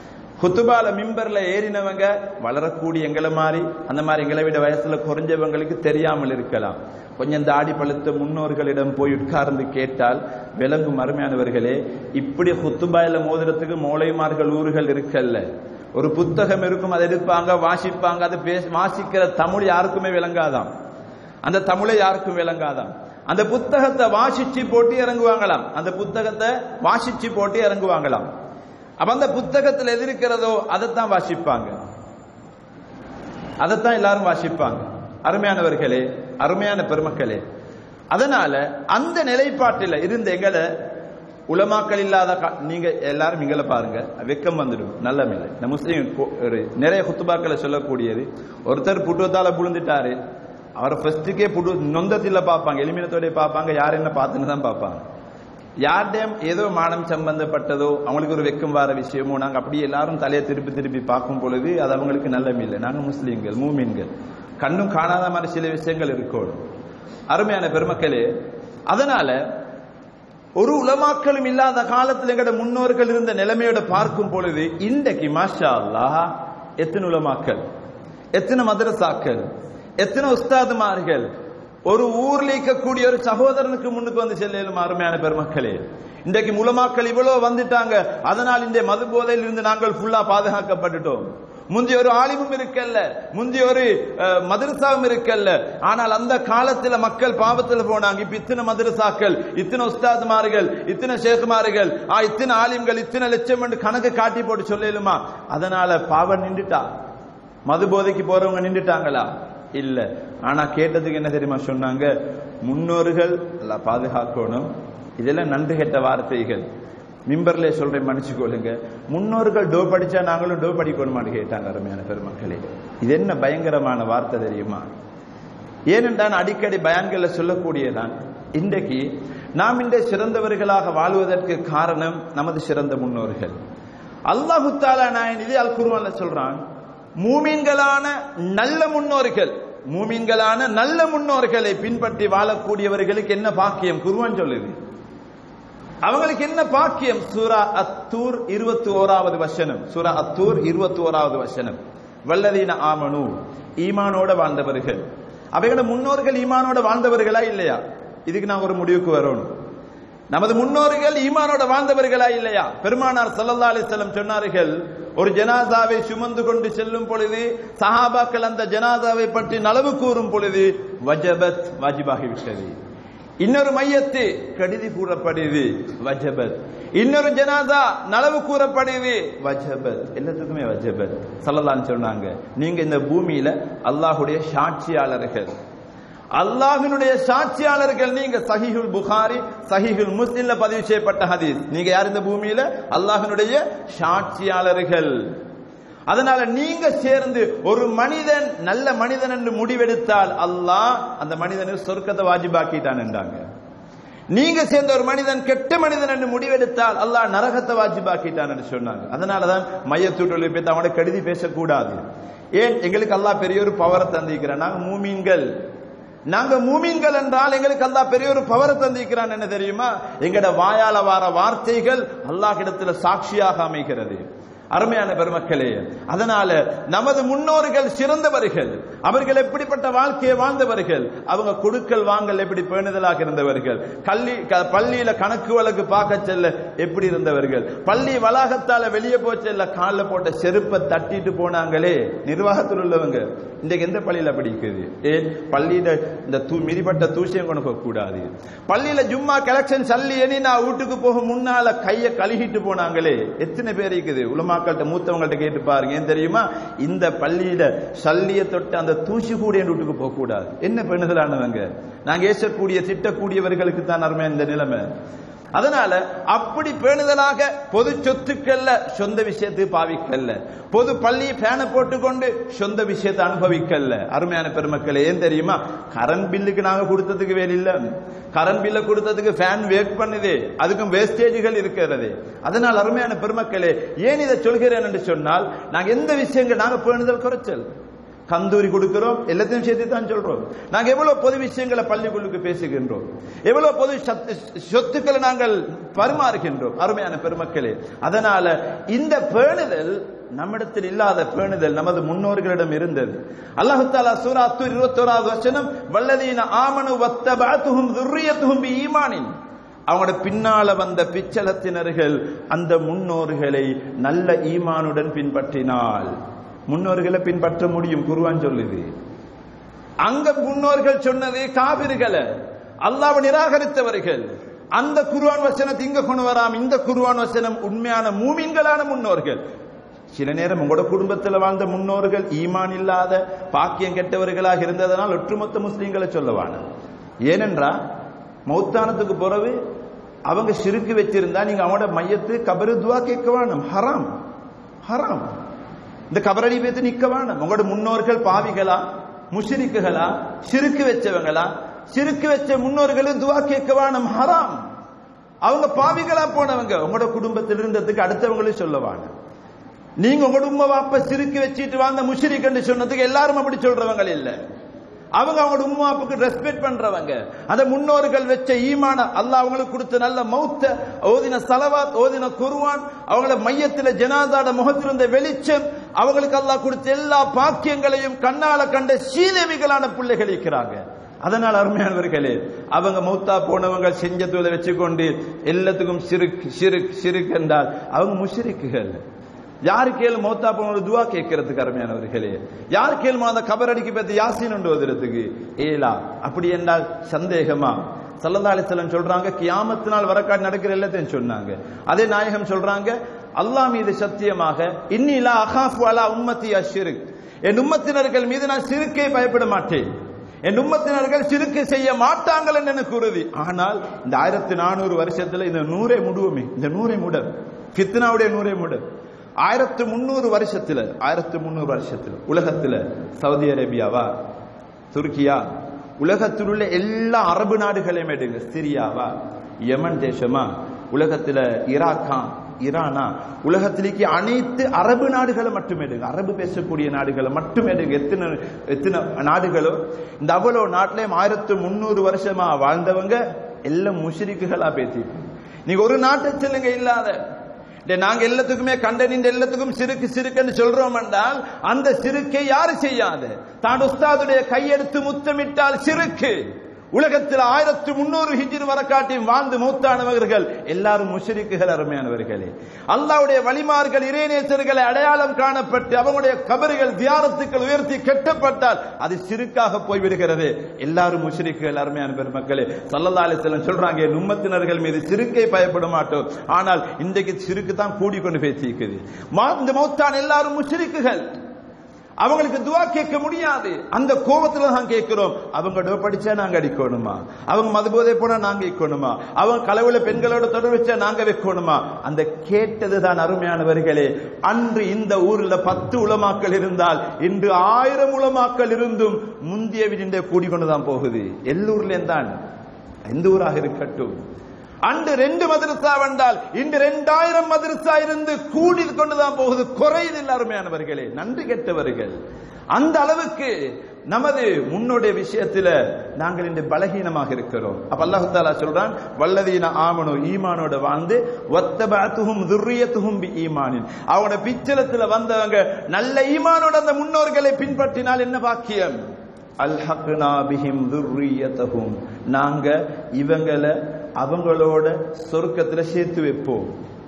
குத்துபால மிம்பர்ல ஏறினவங்க வளரக்கூடிய எங்களை மாதிரி அந்த மாதிரி எங்களை விட வயசுல குறைஞ்சவங்களுக்கு தெரியாமல் இருக்கலாம். கொஞ்சம் தாடி பழுத்த முன்னோர்களிடம் போய் உட்கார்ந்து கேட்டால் விளங்கும். அருமையானவர்களே, இப்படி குத்துபாயில மோதிரத்துக்கு மௌலைமார்கள் ஊர்கள் இருக்கல்ல. ஒரு புத்தகம் இருக்கும், அதை எடுப்பாங்க, வாசிப்பாங்க. அது வாசிக்கிற தமிழ் யாருக்குமே விளங்காதாம். அந்த தமிழை யாருக்கும் விளங்காதாம். அந்த புத்தகத்தை வாசிச்சு போட்டு இறங்குவாங்களாம். அந்த புத்தகத்தை வாசிச்சு போட்டு இறங்குவாங்களாம். அப்ப அந்த புத்தகத்தில் எது இருக்கிறதோ அதைத்தான் வாசிப்பாங்க, அதைத்தான் எல்லாரும் வாசிப்பாங்க. அருமையானவர்களே, அருமையான பெருமக்களே, அதனால அந்த நிலைப்பாட்டில் இருந்த எங்களை உலமாக்கள் இல்லாத நீங்க எல்லாரும் எங்களை பாருங்க, வெக்கம் வந்துடும். நல்லமில்லை. இந்த முஸ்லீம் நிறைய குத்துபாக்களை சொல்லக்கூடியது, ஒருத்தர் புட்டுவத்தால புழுந்துட்டாரு, அவரை ஃபர்ஸ்டுக்கே புட்டு நொந்தத்தில பார்ப்பாங்க, எளிமினத்தோட பார்ப்பாங்க, யார் என்ன பார்த்துன்னு தான் பார்ப்பாங்க. யார்டையும் ஏதோ மானம் சம்பந்தப்பட்டதோ அவங்களுக்கு ஒரு வெக்கம் வர விஷயமோ நாங்க அப்படியே எல்லாரும் தலையை திருப்பி திருப்பி பார்க்கும் பொழுது அது அவங்களுக்கு நல்லமில்லை. நாங்க முஸ்லீம்கள், மூமின்கள், கண்ணும் காணாத மாதிரி சில விஷயங்கள் இருக்கணும். அருமையான பெருமக்களே, அதனால ஒரு உலமாக்களும் இல்லாத காலத்தில் எங்கட முன்னோர்கள் இருந்த நிலைமையோட பார்க்கும் பொழுது இன்றைக்கு மாஷா அல்லாஹ் எத்தனை உலமாக்கள், எத்தனை மதரசாக்கள், எத்தனை உஸ்தாதுமார்கள் ஒரு ஊர்ல இருக்கக்கூடிய ஒரு சகோதரனுக்கு முன்னுக்கு வந்து செல்லும். அருமையான பெருமக்களே, இன்றைக்கு உலமாக்கள் இவ்வளவு வந்துட்டாங்க. அதனால் இந்த மது போதையில் இருந்து நாங்கள் ஃபுல்லா பாதுகாக்கப்பட்டுட்டோம். முந்தைய ஒரு ஆலிமும் இருக்கல்ல, முந்தைய ஒரு மதரசாவும் இருக்கல்ல. ஆனால் அந்த காலத்துல மக்கள் பாவத்தில் போனாங்க. இப்ப இத்தனை மதரசாக்கள், இத்தனை உஸ்தாதுமார்கள், இத்தனை ஷேகுமார்கள், இத்தனை ஆலிம்கள், இத்தனை லட்சம் என்று கணக்கு காட்டி போட்டு சொல்லலுமா? அதனால பாவம் நின்றுட்டா? மது போதைக்கு போறவங்க நின்றுட்டாங்களா? இல்ல. ஆனா கேட்டதுக்கு என்ன தெரியுமா சொன்னாங்க? முன்னோர்கள் பாதுகாக்கணும். இதெல்லாம் நன்றி கெட்ட வார்த்தைகள். மிம்பர்ல சொல்றேன், மன்னிச்சுக்கொள்ளுங்க. முன்னோர்கள் டோ படிச்சா நாங்களும் டோ படிக்கணுமான்னு கேட்டாங்க. அருமையான பெருமக்களே, இது என்ன பயங்கரமான வார்த்தை தெரியுமா? ஏனென்றால் அடிக்கடி பயான்களை சொல்லக்கூடியதான். இன்றைக்கு நாம் இந்த சிறந்தவர்களாக வாழ்வதற்கு காரணம் நமது சிறந்த முன்னோர்கள். அல்லாஹு தஆலா நான் இது அல் குர்ஆன்ல சொல்றான், மூமின்களான நல்ல முன்னோர்கள், மூமின்களான நல்ல முன்னோர்களை பின்பற்றி வாழக்கூடியவர்களுக்கு என்ன பாக்கியம் குர்ஆன் சொல்லுது. அவங்களுக்கு என்ன பாக்கியம்? சூரா அத்தூர் 21வது வசனம். சூரா அத்தூர் 21வது வசனம். வல்லதீன ஆமனு, ஈமானோட வாழ்ந்தவர்கள். அவைகளோட முன்னோர்கள் ஈமானோட வாழ்ந்தவர்களா இல்லையா? இதுக்கு நான் ஒரு முடிவுக்கு வரணும். நமது முன்னோர்கள் ஈமானோட வாழ்ந்தவர்களா இல்லையா? பெருமானார் ஸல்லல்லாஹு அலைஹி வஸல்லம் சொன்னார்கள், ஒரு ஜனாசாவை சுமந்து கொண்டு செல்லும் பொழுது சஹாபாக்கள் அந்த ஜனாசாவை பற்றி நலவு கூறும் பொழுது வஜபத், வாஜிபாகிவிட்டது. இன்னொரு மையத்து கடிதி கூறப்படுது, வஜபத். இன்னொரு ஜனாதா நலவு கூறப்படுது, வஜபத். எல்லாத்துக்குமே வஜபத். ஸல்லல்லாஹு சொன்னாங்க, நீங்க இந்த பூமியில அல்லாஹ்வுடைய சாட்சியாளர்கள், அல்லாஹ்வினுடைய சாட்சியாளர்கள் நீங்க. சஹீஹுல் புகாரி, சஹீஹுல் முஸ்லிம்ல பதிவு செய்யப்பட்ட ஹதீஸ். நீங்க யார் இந்த பூமியில? அல்லாஹ்வினுடைய சாட்சியாளர்கள். அதனால நீங்க சேர்ந்து ஒரு மனிதன் நல்ல மனிதன் என்று முடிவெடுத்தால் அல்லாஹ் அந்த மனிதனுக்கு சொர்க்கத்தை வாஜிபாக்கிட்டான் என்றாங்க. நீங்க சேர்ந்த ஒரு மனிதன் கெட்ட மனிதன் என்று முடிவெடுத்தால் அல்லாஹ் நரகத்தை வாஜிபாக்கிட்டான் என்று சொன்னாங்க. அதனாலதான் மையத்தூட்டொழி பேத்து அவனோட கடிதி பேசக்கூடாது. ஏன்? எங்களுக்கு அல்லாஹ் பெரிய ஒரு பவரை தந்திருக்கிறான். நாங்க மூமீன்கள், நாங்க மூமீன்கள் என்றால் எங்களுக்கு அல்லாஹ் பெரிய ஒரு பவரை தந்திருக்கிறான். என்ன தெரியுமா? எங்கட வாயால வார வார்த்தைகள் அல்லாஹ் இடத்துல சாட்சியாக அமைகிறது. அருமையான பெருமக்களே, அதனால நமது முன்னோர்கள் சிறந்தவர்கள். அவர்கள் எப்படிப்பட்ட வாழ்க்கையை வாழ்ந்தவர்கள்? அவங்க கொடுக்கல் வாங்கல் எப்படி பேணுதலாக இருந்தவர்கள். பள்ளியில கணக்கு வழக்கு பார்க்க செல்ல எப்படி இருந்தவர்கள். பள்ளி வளாகத்தால வெளியே போச்செல்ல காலில் போட்ட செருப்பை தட்டிட்டு போனாங்களே நிர்வாகத்தில் உள்ளவங்க. இன்றைக்கு எந்த பள்ளியில படிக்குது? ஏன்? பள்ளியில இந்த மிதிப்பட்ட தூசியம் கொண்டு போக கூடாது. பள்ளியில ஜும்மா கலெக்ஷன் சல்லி எண்ணி நான் வீட்டுக்கு போக முன்னால கையை கழுகிட்டு போனாங்களே எத்தனை பேர் இருக்குது? உலமாக்கள்கிட்ட மூத்தவங்கள்ட்ட கேட்டு பாருங்க. ஏன் தெரியுமா? இந்த பள்ளியில சல்லிய தொட்டு அந்த தூசி கூட என் வீட்டுக்கு போக கூடாது. என்ன பெண்ணுதலானவங்க? நாங்க ஏசக்கூடிய திட்டக்கூடியவர்களுக்கு தான் அருமையா இந்த நிலைமை. அதனால அப்படி பேணுதலாக பொது சொத்துக்கள்ல சொந்த விஷயத்துக்கு பாவிக்கல்ல, பொது பள்ளி ஃபேனை போட்டுக்கொண்டு சொந்த விஷயத்தை அனுபவிக்கல்ல. அருமையான பெருமக்களே, ஏன் தெரியுமா? கரண்ட் பில்லுக்கு நாங்க கொடுத்ததுக்கு வேலை இல்ல, கரண்ட் பில்ல கொடுத்ததுக்கு ஃபேன் வேக் பண்ணுது, அதுக்கும் வேஸ்டேஜ்கள் இருக்கிறது. அதனால் அருமையான பெருமக்களே, ஏன் இதை சொல்கிறேன் என்று சொன்னால், நாங்க எந்த விஷயங்கள் நாங்க பேணுதல் குறைச்சல், கந்தூரி கொடுக்கிறோம், எல்லாத்தையும் சேர்த்து தான் சொல்றோம். நாங்க எவ்வளவு பொது விஷயங்களை பள்ளிக்குள்ளுக்கு பேசுகின்றோம், எவ்வளவு பொது சொத்துக்களை நாங்கள் பரிமாறுகின்றோம். அருமையான பெருமக்களே, அதனால இந்த பேணுதல் நம்மிடத்தில் இல்லாத பேணுதல் நமது முன்னோர்களிடம் இருந்தது. அல்லாஹ் தஆலா சூரா அத்-தூர் 21வது வசனம், வல்லதீன ஆமனு வத்தபஅத்துஹும் ذُرِّيَّتُهُم بِஈமானின், அவங்களோட பின்னால வந்த பிச்சலத்தினர்கள் அந்த முன்னோர்களை நல்ல ஈமானுடன் பின்பற்றினால் முன்னோர்களை பின்பற்ற முடியும். குர்ஆன் சொல்லுது. அங்க முன்னோர்கள் சொன்னது காபிர்களை, அல்லாஹ்வை நிராகரித்தவர்கள். அந்த குர்ஆன் வசனத்தை இங்க கொண்டு வராம இந்த குர்ஆன் வசனம் உண்மையான மூமின்களான முன்னோர்கள். சில நேரம் உங்களோட குடும்பத்தில் வாழ்ந்த முன்னோர்கள் ஈமான் இல்லாத பாக்கியம் கெட்டவர்களாக இருந்ததனால் ஒட்டுமொத்த முஸ்லீம்களை சொல்லவான. ஏனென்றா மௌத்தானத்துக்கு பிறகு அவங்க ஷிர்க் வச்சிருந்தா நீங்க அவங்களோட மையத்து கபரு துவா கேட்க வேணும். ஹராம், ஹராம். இந்த கபரடி பேத்து நிக்க வேணும். உங்களோட முன்னோர்கள் பாவிகளா, முஷ்ரிக்குகளா, ஷிர்க் வச்சவங்களா? ஷிர்க் வச்ச முன்னோர்களும் துவா கேட்க வேணும். ஹராம். அவங்க பாவிகளா போனவங்க உங்களோட குடும்பத்தில் இருந்ததுக்கு அடுத்தவங்களும் சொல்லவான. நீங்க உங்களோட உம்மா வாப்ப ஷிர்க் வச்சிட்டு வாழ்ந்த முஷ்ரிக் என்று சொன்னதுக்கு எல்லாரும் அப்படி சொல்றவங்க இல்ல. அவங்க அவங்களோட உம்மா வாப்புக்கு ரெஸ்பெக்ட் பண்றவங்க. அந்த முன்னோர்கள் வச்ச ஈமான, அல்லாஹ் அவங்களுக்கு கொடுத்த நல்ல மௌத்த, ஓதின ஸலவாத், ஓதின குர்ஆன், அவங்கள மையத்துல ஜனாதாட முகத்தில் இருந்த வெளிச்சம், அவங்களுக்கு அல்லாஹ் கொடுத்த எல்லா பாக்கியங்களையும் கண்ணால கண்ட சீதேவிகளான பிள்ளைகள் இருக்கிறாங்க. அதனால் அருமையானவர்களே, அவங்க மௌத்தா போனவங்க செஞ்ச தொழிலை வச்சுக்கொண்டு எல்லாத்துக்கும் ஷிர்க் ஷிர்க் ஷிர்க் என்றால் அவங்க முஷ்ரிக்குகள். யாரு கேளு மௌத்தா போன துவா கேட்கறதுக்கு அருமையானவர்களே, யார் கேளுமா அந்த கபரடிக்கு பத்தி யாசீன் ஒன்று ஓதுறதுக்கு ஏலா? அப்படி என்றால் சந்தேகமா? ஸல்லல்லாஹு அலைஹி வஸல்லம் சொல்றாங்க, கியாமத்தினால் வரக்காடு நடக்கிற எல்லாத்தையும் சொன்னாங்க. அதே நாயகம் சொல்றாங்க, அல்லாஹ் மீது சத்தியமாக, இன்னி லா அகாஃபு அலா உம்மத்தி அஷ்ஷிர்க், என் உம்மத்தினர்கள் மீது நான் ஷிர்க்கை பயப்பட மாட்டேன், என் உம்மத்தினர்கள் ஷிர்க் செய்ய மாட்டாங்கள் என்று எனக்கு உறுதி. ஆனால் இந்த 1400 வருஷத்துல இந்த 100 முடுவோமே, இந்த 100 முடர் ஃபித்னாவுடைய 100 முடர் 1300 வருஷத்துல உலகத்துல சவுதி அரேபியாவா, துருக்கியா, உலகத்தில் உள்ள எல்லா அரபு நாடுகளையும் எடுங்க, சிரியாவா, யமன் தேசமா, உலகத்துல ஈராக்கா, ஈரானா, உலகத்திலேக்கு அனைத்து அரபு நாடுகளை மட்டும் எடுங்க, அரபு பேசக்கூடிய நாடுகளை மட்டும் எடுங்க. எத்தனை நாடுகளோ இந்த அவ்வளோ நாட்டிலையும் 1300 வருஷமா வாழ்ந்தவங்க எல்லாம் முஷ்ரிக்குகளா பேசிட்டு. நீங்க ஒரு நாட்டை சொல்லுங்க இல்லாத, நாங்க எல்லாத்துக்குமே கண்டனின் எல்லாத்துக்கும் சிறுக்கு சிறுக்குன்னு சொல்றோம் என்றால் அந்த சிறுக்கை யாரு செய்யாது? தான் உஸ்தாதுடைய கையெடுத்து முத்தமிட்டால் சிறுக்கு. உலகத்தில் 1300 ஹிஜ்ரி வரக்காட்டி வாழ்ந்து மூத்தானவர்கள் எல்லாரும் முஷ்ரிக்குகள். அருமையானவர்களே, அல்லாஹ்வுடைய வலிமார்கள் இறைநேசர்களை அடையாளம் காணப்பட்டு அவங்களுடைய கபறுகள் தியாரத்துக்கள் உயர்த்தி கட்டப்பட்டால் அது சிறுக்காக போய்விடுகிறது. எல்லாரும் முஷ்ரிக்குகள். அருமையான பெருமக்களே, ஸல்லல்லாஹு அலைஹி வஸல்லம் சொல்றாங்க, என் உம்மத்தினர்கள் மீது சிறுக்கை பயப்பட மாட்டோம். ஆனால் இன்றைக்கு சிறுக்கு தான் கூடிக்கொண்டு பேசியிருக்குது. இந்த மௌத்தான் எல்லாரும் முஷ்ரிக்குகள். அவங்களுக்கு துவா கேட்க முடியாது. அந்த கோபத்துல தான் கேட்கிறோம். அவங்க படிச்சா நாங்க அடிக்கணுமா? அவங்க மதுபோதை போனா நாங்க வைக்கணுமா? அவங்க களவுல பெண்களோட தொடர்பு வச்சா நாங்க வைக்கணுமா? அந்த கேட்டதுதான் அருமையானவர்களே. அன்று இந்த ஊர்ல 10 உலமாக்கள் இருந்தால் இன்று 1000 உலமாக்கள் இருந்தும் முந்திய விடிந்த கூடிக்கொண்டுதான் போகுது. எல்லூர்லேயும் தான், எந்த ஊராக இருக்கட்டும். அன்று 2 மதரசா வந்தால் இன்று 2000 மதரசா இருந்து கூடி கொண்டுதான் போகுது, குறையதில்லை. அருமையானவர்களே, நன்றி கெட்டவர்கள். அந்த அளவுக்கு நமது முன்னோடைய விஷயத்துல நாங்கள் இன்று பலகீனமாக இருக்கிறோம். அப்ப அல்லாஹ் தஆலா சொல்றான், வல்லதீன ஆமனு, ஈமானோட வாழ்ந்து, வத்தபஅத்துஹும் ذُرِّيَّتُهُم بِஈமானின், அவங்களோட பிச்சலத்துல வந்தவங்க நல்ல ஈமானோட அந்த முன்னோர்களை பின்பற்றினால் என்ன பாக்கியம்? அல்ஹக்னா பிஹிம் ذُرِّيَّتَهُم, நாங்க இவங்களை அவங்களோட சொர்க்கத்துல சேர்த்து வைப்போம்.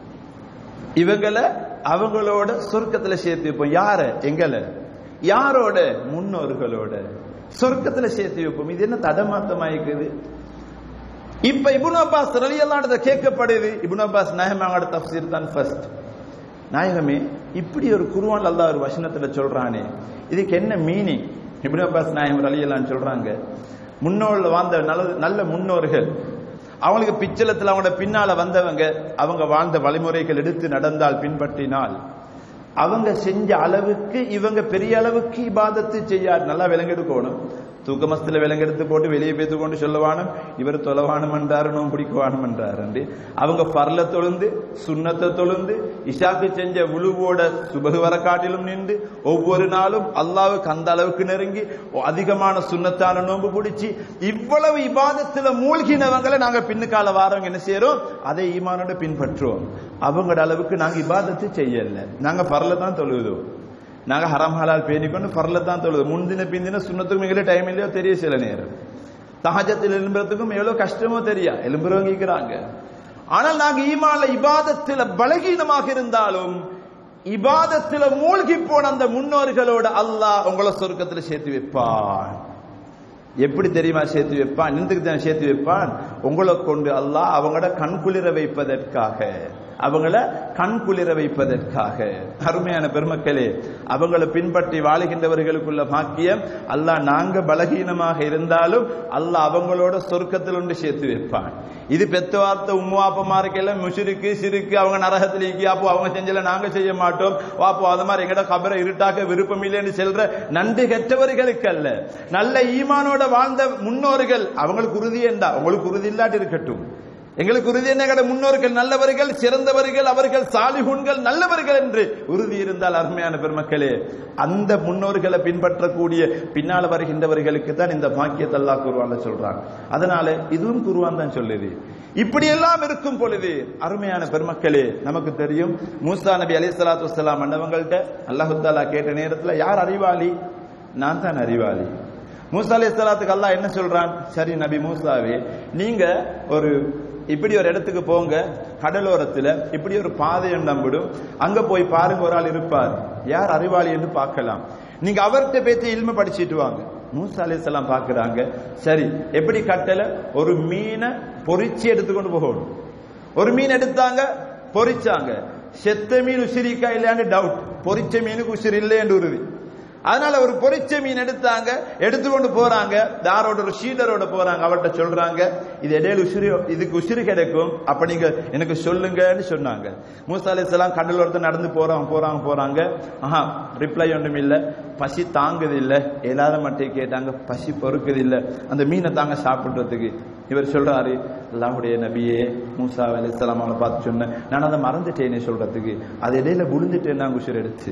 இவங்களை அவங்களோட சொர்க்கத்துல சேர்த்து வைப்போம். யார? எங்களை. யாரோட? முன்னோர்களோட சொர்க்கத்துல சேர்த்து வைப்போம். இது என்ன தடமாத்தமாயிருக்குது? இப்ப இப்னு அப்பாஸ் ரலியல்லாஹு அன்ஹு கேட்கப்படுது. இப்னு அப்பாஸ் நாயகமோட தஃப்சீர் தான் ஃபர்ஸ்ட். நாயகமே, இப்படி ஒரு குர்ஆன் அல்லாஹ் ஒரு வசனத்துல சொல்றானே, இதுக்கு என்ன மீனிங்? இப்னு அப்பாஸ் நாயகம் ரலியல்லாஹு அன்ஹு சொல்றாங்க, முன்னோர்கள் வாழ்ந்த நல்ல முன்னோர்கள், அவங்களுக்கு பிச்சலத்தில் அவங்களோட பின்னால வந்தவங்க, அவங்க வாழ்ந்த வழிமுறைகள் எடுத்து நடந்தால், பின்பற்றினால், அவங்க செஞ்ச அளவுக்கு இவங்க பெரிய அளவுக்கு இபாதத்து செய்யார். நல்லா விளங்கெடுக்கணும். தூக்கமஸ்தில விலங்கெடுத்து போட்டு வெளியே பேத்து கொண்டு சொல்லவானும் இவர் தொலைவானும் என்றாரு நோம் பிடிக்கவானும் என்றாரு. அவங்க பர்ல தொழுந்து சுண்ணத்தை தொழுந்து இஷாக்கு செஞ்ச உழுவோட சுபகு வர காட்டிலும் நின்று ஒவ்வொரு நாளும் அல்லாஹ்வுக்கு அந்த அளவுக்கு நெருங்கி அதிகமான சுண்ணத்தான நோன்பு பிடிச்சி இவ்வளவு இபாதத்துல மூழ்கினவங்களை நாங்க பின்னுக்கால வாரவங்க என்ன செய்யறோம், அதை ஈமானோட பின்பற்றுவோம். அவங்களோட அளவுக்கு நாங்க இபாதத்து செய்யல. நாங்க பர்ல தான் தொழுதோம். நாங்க ஹராம் ஹலால் பேணிக்கொண்டு பர்ல தான் தொழுது. முன்தின பிந்தின சுண்ணத்துக்கும் எங்களே டைம் இல்லையோ தெரிய சில நேரம். தஹஜத்தில் எழும்புறதுக்கும் எவ்வளவு கஷ்டமோ தெரியா எழும்புறவங்க இருக்கிறாங்க. ஆனால் நாங்க ஈமான்ல இபாதத்துல பலகீனமாக இருந்தாலும் இபாதத்துல மூழ்கி போன அந்த முன்னோர்களோட அல்லாஹ் உங்களை சொர்க்கத்துல சேர்த்து வைப்பான். எப்படி தெரியுமா சேர்த்து வைப்பான்? இந்துக்கு தான் சேர்த்து வைப்பான். உங்களை கொண்டு அல்லாஹ் அவங்களோட கண் குளிர வைப்பதற்காக, அவங்கள கண் குளிர வைப்பதற்காக. அருமையான பெருமக்களே, அவங்களை பின்பற்றி வாழுகின்றவர்களுக்குள்ள பாக்கியம் அல்லாஹ் நாங்க பலகீனமாக இருந்தாலும் அல்லாஹ் அவங்களோட சொர்க்கத்தில் ஒன்று சேர்த்து வைப்பான். இது பெத்த வார்த்தை உம்மாப்பமாருக்கெல்லாம் முஷிருக்கு சிறுக்கு அவங்க நரகத்தில் ஈக்கி அப்போ அவங்க செஞ்சல நாங்க செய்ய மாட்டோம் வாப்போ அது மாதிரி எங்கட கபரை இருட்டாக்க விருப்பம் இல்லைன்னு செல்ற நன்றி கெட்டவர்களுக்கு அல்ல, நல்ல ஈமானோட வாழ்ந்த முன்னோர்கள் அவங்களுக்கு உறுதி என்றா உங்களுக்கு உறுதி இல்லாட்டி இருக்கட்டும். எங்களுக்கு உறுதி என்ன, முன்னோர்கள் நல்லவர்கள் சிறந்தவர்கள் அவர்கள் சாலிஹூன்கள் நல்லவர்கள் என்று உறுதி இருந்தால் அருமையான பெருமக்களே அந்த முன்னோர்களை பின்பற்றக்கூடிய பின்னால வருகின்றவர்களுக்கு தான் இந்த பாக்கியத்தை அல்லாஹ் குர்ஆன்ல சொல்றாங்க. அதனால இதுவும் குர்ஆன் தான் சொல்லுது. இப்படி எல்லாம் இருக்கும் பொழுது அருமையான பெருமக்களே நமக்கு தெரியும் மூசா நபி அலைஹிஸ்ஸலாத்து வஸ்ஸலாம் அன்னவங்கள்ட்ட அல்லாஹ் தஆலா கேட்ட நேரத்துல யார் அறிவாளி? நான் தான் அறிவாளி. மூசா அலைஹிஸ்ஸலாத்துக்கு அல்லாஹ் என்ன சொல்றான்? சரி நபி மூசாவே, நீங்க ஒரு இப்படி ஒரு இடத்துக்கு போங்க, கடலோரத்துல இப்படி ஒரு பாதை நம்பிடும், அங்க போய் பாருங்க ஒரு ஆள் இருப்பார், யார் அறிவாளி என்று பார்க்கலாம், நீங்க அவர்கிட்ட பேச்சு இல்ம படிச்சுட்டு வாங்க. மூசா அலைஹிஸ்ஸலாம் பாக்குறாங்க, சரி எப்படி கட்டல ஒரு மீனை பொரிச்சு எடுத்துக்கொண்டு போகணும். ஒரு மீன் எடுத்தாங்க, பொரிச்சாங்க. செத்த மீன் உசிரிக்கா இல்லையான்னு டவுட், பொரிச்ச மீனுக்கு உசிரி இல்லை என்று உறுதி. அதனால ஒரு பொரிச்ச மீன் எடுத்தாங்க, எடுத்துக்கொண்டு போறாங்க, தாரோட ஒரு ஷீடரோட போறாங்க. அவர்கிட்ட சொல்றாங்க, இது இடையில உசிரி, இதுக்கு உசிரி கிடைக்கும், அப்ப நீங்க எனக்கு சொல்லுங்கன்னு சொன்னாங்க. மூசா அலைஹிஸ்ஸலாம் கடலோரத்துல நடந்து போறாங்க. ஆஹா ரிப்ளை ஒன்றும் இல்ல, பசி தாங்குது இல்ல, எல்லாத மட்டும் கேட்டாங்க, பசி பொறுக்குது இல்ல, அந்த மீனை தாங்க சாப்பிடுறதுக்கு. இவர் சொல்றாரு, அல்லாஹ்வுடைய நபியே மூசா அலைஹிஸ்ஸலாம் அவங்களை பார்த்து சொன்னேன், நான் அதை மறந்துட்டேனே சொல்றதுக்கு, அது இடையில விழுந்துட்டேன் நான் உசிரி எடுத்து.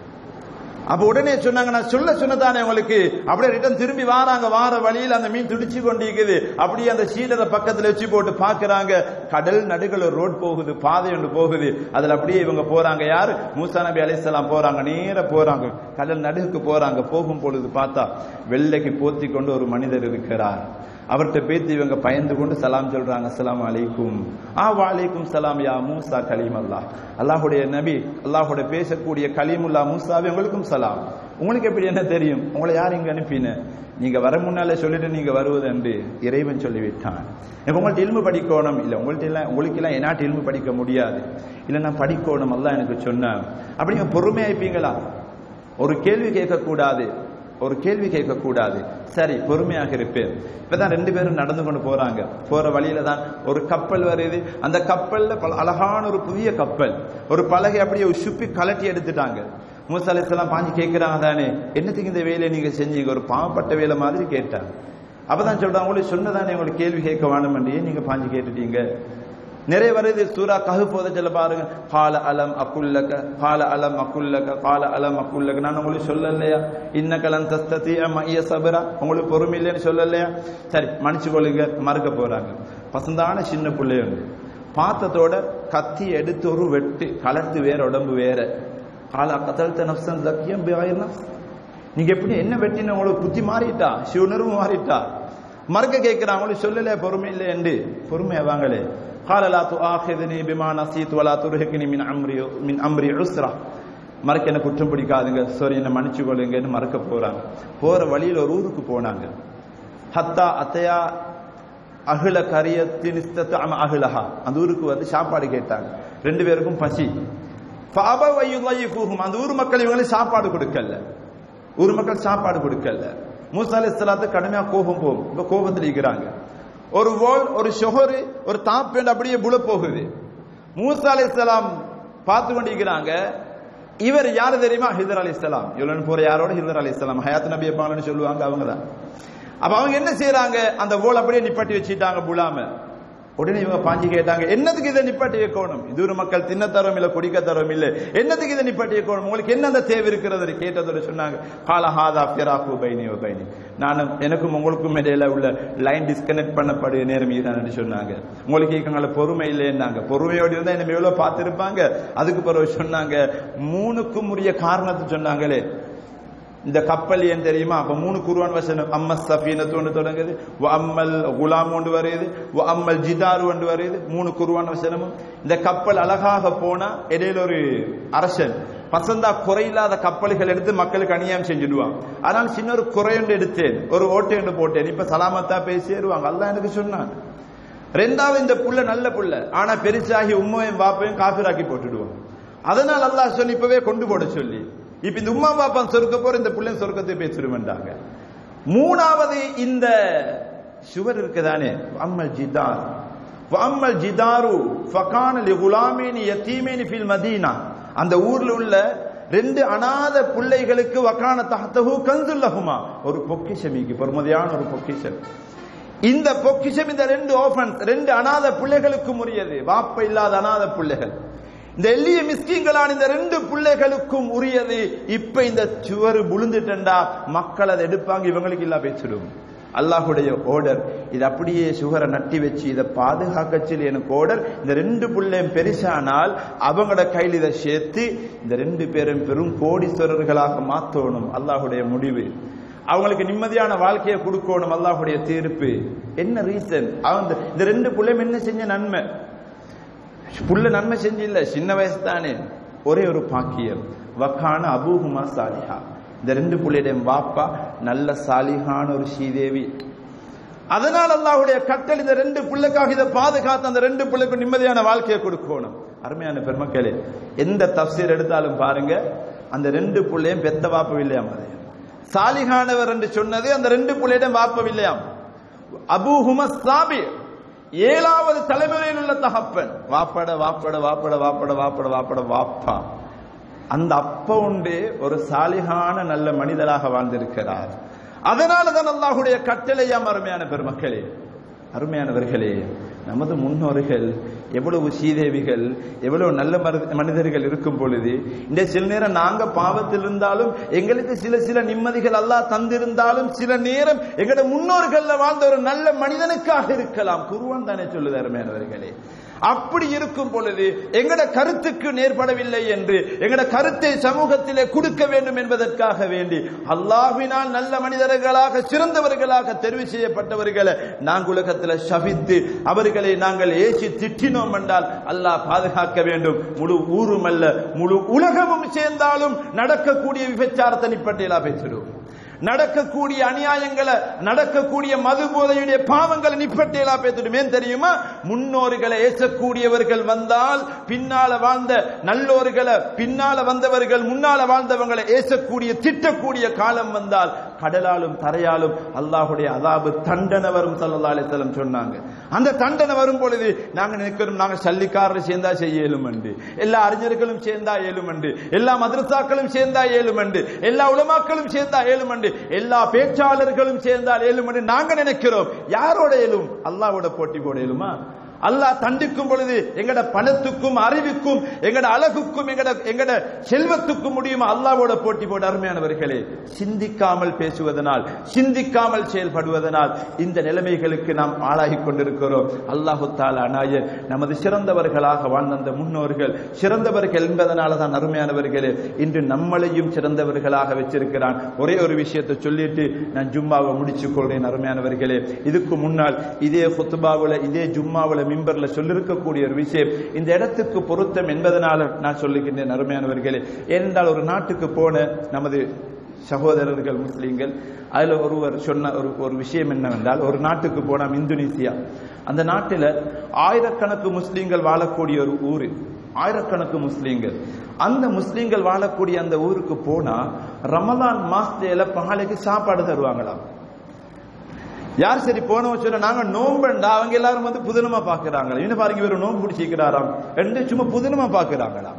அப்ப உடனே சொன்னாங்க, நான் சொன்னதானே உங்களுக்கு. அப்படியே ரிட்டன் திரும்பி வாராங்க, வார வழியில் அந்த மீன் துடிச்சு கொண்டிருக்குது. அப்படியே அந்த சீடரை பக்கத்துல வச்சு போட்டு பாக்குறாங்க, கடல் நடுகள் ஒரு ரோட் போகுது, பாதை ஒன்று போகுது, அதுல அப்படியே இவங்க போறாங்க. யாரு? மூசா நபி அலைஹிஸ்ஸலாம் போறாங்க, நேர போறாங்க, கடல் நடுவுக்கு போறாங்க. போகும் பொழுது பார்த்தா வெள்ளைக்கு போத்தி கொண்டு ஒரு மனிதர் இருக்கிறார். அவர்கிட்ட பேத்தி இவங்க பயந்து கொண்டு சலாம் சொல்றாங்க, அஸ்ஸலாமு அலைக்கும். வலைக்கும் சலாம் யா மூசா கலீமுல்லாஹ். அல்லாஹ்வுடைய நபி, அல்லாஹ்வுடைய பேசக்கூடிய கலீமுல்லா மூசாவே உங்களுக்கும் சலாம். உங்களுக்கு எப்படி என்ன தெரியும்? உங்களை யார் இங்க அனுப்பின? நீங்க வர முன்னாலே சொல்லிட்டு நீங்க வருவது என்று இறைவன் சொல்லிவிட்டான். உங்கள்ட்ட இல்மு படிக்கணும் இல்ல, உங்களுக்கு எல்லாம் என்னாட்டு இல்மு படிக்க முடியாது இல்ல, நான் படிக்கணும் அல்லாஹ் எனக்கு சொன்னான். அப்படிங்க பொறுமையாய்ப்பீங்களா? ஒரு கேள்வி கேட்கக்கூடாது, ஒரு கேள்வி கேட்கக்கூடாது. சரி பொறுமையாக இருப்பேன். இப்பதான் ரெண்டு பேரும் நடந்து கொண்டு போறாங்க. போற வழியில தான் ஒரு கப்பல் வருது. அந்த கப்பல்ல அழகான ஒரு புதிய கப்பல், ஒரு பலகை அப்படியே சுப்பி கலட்டி எடுத்துட்டாங்க. மூசா அலைஹிஸ்ஸலாம் பாஞ்சு கேட்கிறாங்க, தானே என்னத்துக்கு இந்த வேலையை நீங்க செஞ்சீங்க? ஒரு பாவப்பட்ட வேலை மாதிரி கேட்டாங்க. அப்பதான் சொல்றாங்க, உங்களுக்கு சொன்னதானே உங்களுக்கு கேள்வி கேட்க வேணும் என்றே நீங்க பாஞ்சு கேட்டுட்டீங்க. நிறைய வருது சூரா கஹ்ஃப் போதச்சல பாருங்க, கால அலம் அக்குல்லக கால அலம் அக்குல்லக கால அலம் அக்குல்லக. நான் உங்களுக்கு சொல்லலையா இன்னக லன் தஸ்ததிஅ மஇய சப்ரா, உங்களுக்கு பொறுமை இல்லைன்னு சொல்லலையா? சரி மன்னிச்சு கொள்ளுங்க, மறுக்க போறாங்க. பசந்தான சின்ன பிள்ளை உண்டு, பாத்தத்தோட கத்தி எடுத்து ஒரு வெட்டு கலட்டு வேற உடம்பு வேற. கால கதல்த நஃப்ஸன் தக்கியம் பிகைர் நஃப்ஸ், நீங்க எப்படி என்ன வெட்டின? உங்களுக்கு புத்தி மாறிட்டா, சிவனர்வு மாறிட்டா? மறுக்க கேட்கிறாங்க, உங்களுக்கு சொல்லலையா பொறுமை இல்லை என்று? பொறுமையா வாங்களே. قال لا تؤاخذني بما نسيت ولا ترهقني من امري عسرا. மறக்க என்ன குற்றம் பிடிக்காதுங்க, சாரி என்ன மன்னிச்சு கொள்ளுங்கன்னு மறக்க போறாங்க. போற வழியில் ஒரு ஊருக்கு போனாங்க. ஹத்தா அத்தையா அஹ்ல கரியத்தின் இஸ்ததஅம அஹ்லஹா, அந்த ஊருக்கு வந்து சாப்பாடு கேட்டாங்க. ரெண்டு பேருக்கும் பசி. ஃபஅபவ யுضيفுஹும், அந்த ஊர் மக்கள் இவங்களுக்கு சாப்பாடு கொடுக்கல. ஊர் மக்கள் சாப்பாடு கொடுக்கல. மூசா அலைஹிஸ்ஸலாத்து கடுமையா கோபம் போகும். இப்ப கோபத்தில் இருக்கிறாங்க. ஒரு வோல், ஒரு ஷொஹரு, ஒரு தாப்பேண்ட் அப்படியே புல போகுது. மூசா அலைஹிஸ்ஸலாம் பார்த்து கொண்டிருக்கிறாங்க. இவர் யாரு தெரியுமா? ஹிதர் அலைஹிஸ்ஸலாம். இவ்வளவு போற யாரோட? ஹிதர் அலைஹிஸ்ஸலாம். ஹயாத் நபி பாங்கன்னு சொல்லுவாங்க, அவங்க தான். அப்ப அவங்க என்ன செய்யறாங்க, அந்த ஓல் அப்படியே நிப்பாட்டி வச்சுட்டாங்க புலாம. உடனே இவங்க பாஞ்சி கேட்டாங்க, என்னதுக்கு இதை நிப்பாட்டி வைக்கணும், இது ஒரு மக்கள் தின்ன தரம் இல்ல குடிக்க தரம் இல்ல, என்னதுக்கு இதை நிப்பாட்டி வைக்கணும், உங்களுக்கு என்ன அந்த தேவை இருக்கிறது கேட்டதோட சொன்னாங்க, காலஹாதா ஃபிராகு பைனி வ பைனி, நானும் எனக்கும் உங்களுக்கும் இடையில உள்ள லைன் டிஸ்கனெக்ட் பண்ணப்படுற நேரம் இதுதான் சொன்னாங்க. உங்களுக்கு கேட்காங்கள பொறுமை இல்லைன்னாங்க, பொறுமையோடு இருந்தா என்ன எவ்வளவு பார்த்திருப்பாங்க. அதுக்கு பிறகு சொன்னாங்க, 3க்கும் உரிய காரணத்தை சொன்னாங்களே. இந்த கப்பல் ஏன் தெரியுமா, அப்ப 3 குர்ஆன் வசனம், அம்மஸ் சஃபீனத்து ஒன்று தொடங்குது, வ அம்மல் குலாம் ஒன்று வருது, வ அம்மல் ஜிதார் ஒன்று வருது, 3 குர்ஆன் வசனமும். இந்த கப்பல் அழகாக போனா இடையில ஒரு அரசன் பசந்தா குறையில்லாத கப்பல்கள் எடுத்து மக்களுக்கு அநியாயம் செஞ்சுடுவான். அதனால சின்ன ஒரு குறையொன்று எடுத்தேன், ஒரு ஓட்டை ஒன்று போட்டேன், இப்ப சலாமத்தா பேசி சேருவாங்க. அல்லாஹ் எனக்கு சொன்னான். 2வது, இந்த புள்ள நல்ல புள்ள, ஆனா பெருசாகி உம்மையும் பாப்பையும் காஃபிராக்கி போட்டுடுவான். அதனால் அல்லாஹ் சொல்லி இப்பவே கொண்டு போட சொல்லி, இப்ப இந்த உம்மா பாப்பா சொர்க்க போற, இந்த பிள்ளை சொர்க்கத்தை பேசிடுவேன்டாங்க. 3வது, இந்த சுவர் இருக்குதானே, அம்மல் ஜிதார் அம்மல் ஜிதாரு ஃபகான லிகுலாமீனி யதீமீனி ஃபில் மதீனா, அந்த ஊர்ல உள்ள 2 அநாத பிள்ளைகளுக்கு வகான தஹ்தஹு கன்சுல் லஹுமா, ஒரு பொக்கிஷமிக்கு பெருமதியான ஒரு பொக்கிஷம். இந்த பொக்கிஷம் இந்த 2 ஆர்ஃபன்ஸ், 2 அநாத பிள்ளைகளுக்கும் உரியது, வாப்ப இல்லாத அநாத பிள்ளைகள். இந்த எளிய மிஸ்கீன்களான இந்த 2 பிள்ளைகளுக்கும் உரியது. இப்ப இந்த சுவர் விழுந்துட்டா மக்கள் அதை எடுப்பாங்க, இவங்களுக்கு இல்லா பேசிடும். அல்லாஹுடைய ஓர்டர், இது அப்படியே சுகரை நட்டி வச்சு இதை பாதுகாக்க சொல்லி எனக்கு ஓர்டர். இந்த 2 பிள்ளையும் பெருசானால் அவங்களோட கையில் இதை சேர்த்து இந்த 2 பேரும் பெரும் கோடீஸ்வரர்களாக மாற்றணும். அல்லாஹுடைய முடிவு, அவங்களுக்கு நிம்மதியான வாழ்க்கையை கொடுக்கணும். அல்லாஹுடைய தீர்ப்பு. என்ன ரீசன், அவங்க இந்த 2 பிள்ளையும் என்ன செஞ்ச நன்மை, புள்ள நன்மை செஞ்சில்ல, சின்ன வயசு தானே, ஒரே ஒரு பாக்கியம், வக்கான அபூஹுமா சாலிஹா, இந்த 2 பிள்ளையுடைய வாப்பா நல்ல சாலிஹான ஒரு ஸ்ரீதேவி. அதனால் அல்லாஹ்வுடைய கட்டளை இந்த 2 பிள்ளைக்காக இதை பாதுகாத்து அந்த 2 பிள்ளைக்கு நிம்மதியான வாழ்க்கையை கொடுக்கணும். அருமையான பெருமக்களே, எந்த தஃசீர் எடுத்தாலும் பாருங்க, அந்த 2 பிள்ளையும் பெத்த வாப்பம் இல்லையாம். அது சாலிஹானவர் என்று சொன்னது அந்த 2 பிள்ளையிடம் வாப்பம் இல்லையாம். அபூஹுமா சாபி, 7வது தலைமுறையில் உள்ள தகப்பன், வாப்பட வாப்பட வாப்பட வாப்பட வாப்பட வாப்பட வாப்பா, அந்த அப்பா உண்டு ஒரு சாலிஹான நல்ல மனிதராக வாழ்ந்திருக்கிறார். அதனாலதான் அல்லாஹ்வுடைய கட்டளையாம். அருமையான பெருமக்களே, அருமையானவர்களே, நமது முன்னோர்கள் எவ்வளவு சீதேவிகள், எவ்வளவு நல்ல மனிதர்கள் இருக்கும் பொழுது, இந்த சில நேரம் நாங்க பாவத்தில் இருந்தாலும் எங்களுக்கு சில நிம்மதிகள் அல்லாஹ் தந்திருந்தாலும் சில நேரம் எங்கட முன்னோர்கள்ல வாழ்ந்த ஒரு நல்ல மனிதனுக்காக இருக்கலாம். குர்ஆன் தானே சொல்லுது அருமையானவர்களே. அப்படி இருக்கும் பொழுது எங்கட கருத்துக்கு நேர்படவில்லை என்று எங்கட கருத்தை சமூகத்திலே கொடுக்க வேண்டும் என்பதற்காக வேண்டி அல்லாஹ்வினால் நல்ல மனிதர்களாக சிறந்தவர்களாக தெரிவு செய்யப்பட்டவர்களை நாங்கள் உலகத்தில் சபித்து அவர்களை நாங்கள் ஏசி திட்டினோம் என்றால் அல்லாஹ் பாதுகாக்க வேண்டும். முழு ஊரும் அல்ல, முழு உலகமும் சேர்ந்தாலும் நடக்கக்கூடிய விபச்சாரத்தை நிப்பட்டியலா பேசிடுவோம், நடக்கக்கூடிய அநியாயங்களை, நடக்கக்கூடிய மது போதையுடைய பாவங்களை நிப்பட்டேலா பேத்துடுமே. தெரியுமா, முன்னோர்களை ஏசக்கூடியவர்கள் வந்தால் பின்னால வாழ்ந்த நல்லோர்களை, பின்னால வந்தவர்கள் முன்னால வாழ்ந்தவங்களை ஏசக்கூடிய திட்டக்கூடிய காலம் வந்தால் கடலாலும் தரையாலும் அல்லாஹுடைய அதாபு தண்டனை வரும் ஸல்லல்லாஹு அலைஹி வஸல்லம் சொன்னாங்க. அந்த தண்டனை வரும் பொழுது நாங்க நினைக்கிறோம் நாங்க சல்லிக்காரர் சேர்ந்தா செய்ய இயலுமண்டு, எல்லா அறிஞர்களும் சேர்ந்தா இயலுமண்டு, எல்லா மதரசாக்களும் சேர்ந்தா இயலுமண்டு, எல்லா உலமாக்களும் சேர்ந்தா இயலுமண்டு, எல்லா பேச்சாளர்களும் சேர்ந்தால் ஏழும் என்று நாங்க நினைக்கிறோம். யாரோட ஏழும்? அல்லாஹ்வோட போட்டி போட ஏழுமா? அல்லாஹ் தண்டிக்கும் பொழுது எங்கட பணத்துக்கும் அறிவுக்கும் எங்கட அழகுக்கும் எங்கட செல்வத்துக்கும் முடியுமா? அல்லாஹ்வோட போட்டி போட. அருமையானவர்களே, சிந்திக்காமல் பேசுவதனால், சிந்திக்காமல் செயல்படுவதனால் இந்த நிலைமைகளுக்கு நாம் ஆளாகி கொண்டிருக்கிறோம். அல்லாஹு தஆலா நாயர் நமது சிறந்தவர்களாக வாழ்ந்த முன்னோர்கள் சிறந்தவர்கள் என்பதனால தான் அருமையானவர்களே இன்று நம்மளையும் சிறந்தவர்களாக வச்சிருக்கிறான். ஒரே ஒரு விஷயத்தை சொல்லிட்டு நான் ஜும்மாவை முடிச்சுக் கொள்றேன். அருமையானவர்களே, இதுக்கு முன்னால் இதே குத்பாவுல இதே ஜும்மாவுல மிம்பர்ல சொல்லிருக்கக்கூடிய ஒரு விஷயம் இந்த இடத்துக்கு பொருத்தம் என்பதனால நான் சொல்லுகின்றேன். அருமையானவர்களே, ஏனென்றால் ஒரு நாட்டுக்கு போன நமது சகோதரர்கள் முஸ்லீம்கள், அதுல ஒருவர் சொன்ன ஒரு விஷயம் என்னவென்றால், ஒரு நாட்டுக்கு போனா இந்தோனேசியா, அந்த நாட்டில் ஆயிரக்கணக்கு முஸ்லீம்கள் வாழக்கூடிய ஒரு ஊரு, ஆயிரக்கணக்கு முஸ்லீம்கள். அந்த முஸ்லீம்கள் வாழக்கூடிய அந்த ஊருக்கு போனா ரமலான் மாசத்துல பகலைக்கு சாப்பாடு தருவாங்களாம். யார் சரி போனவங்க சொன்ன நாங்க நோம்பண்டா அவங்க எல்லாரும் வந்து புதினமா பாக்குறாங்களா, இன்னும் பாருங்க இவர் நோம்பு பிடிச்சிக்கிறாராம் ரெண்டு சும்மா புதினமா பாக்குறாங்களாம்.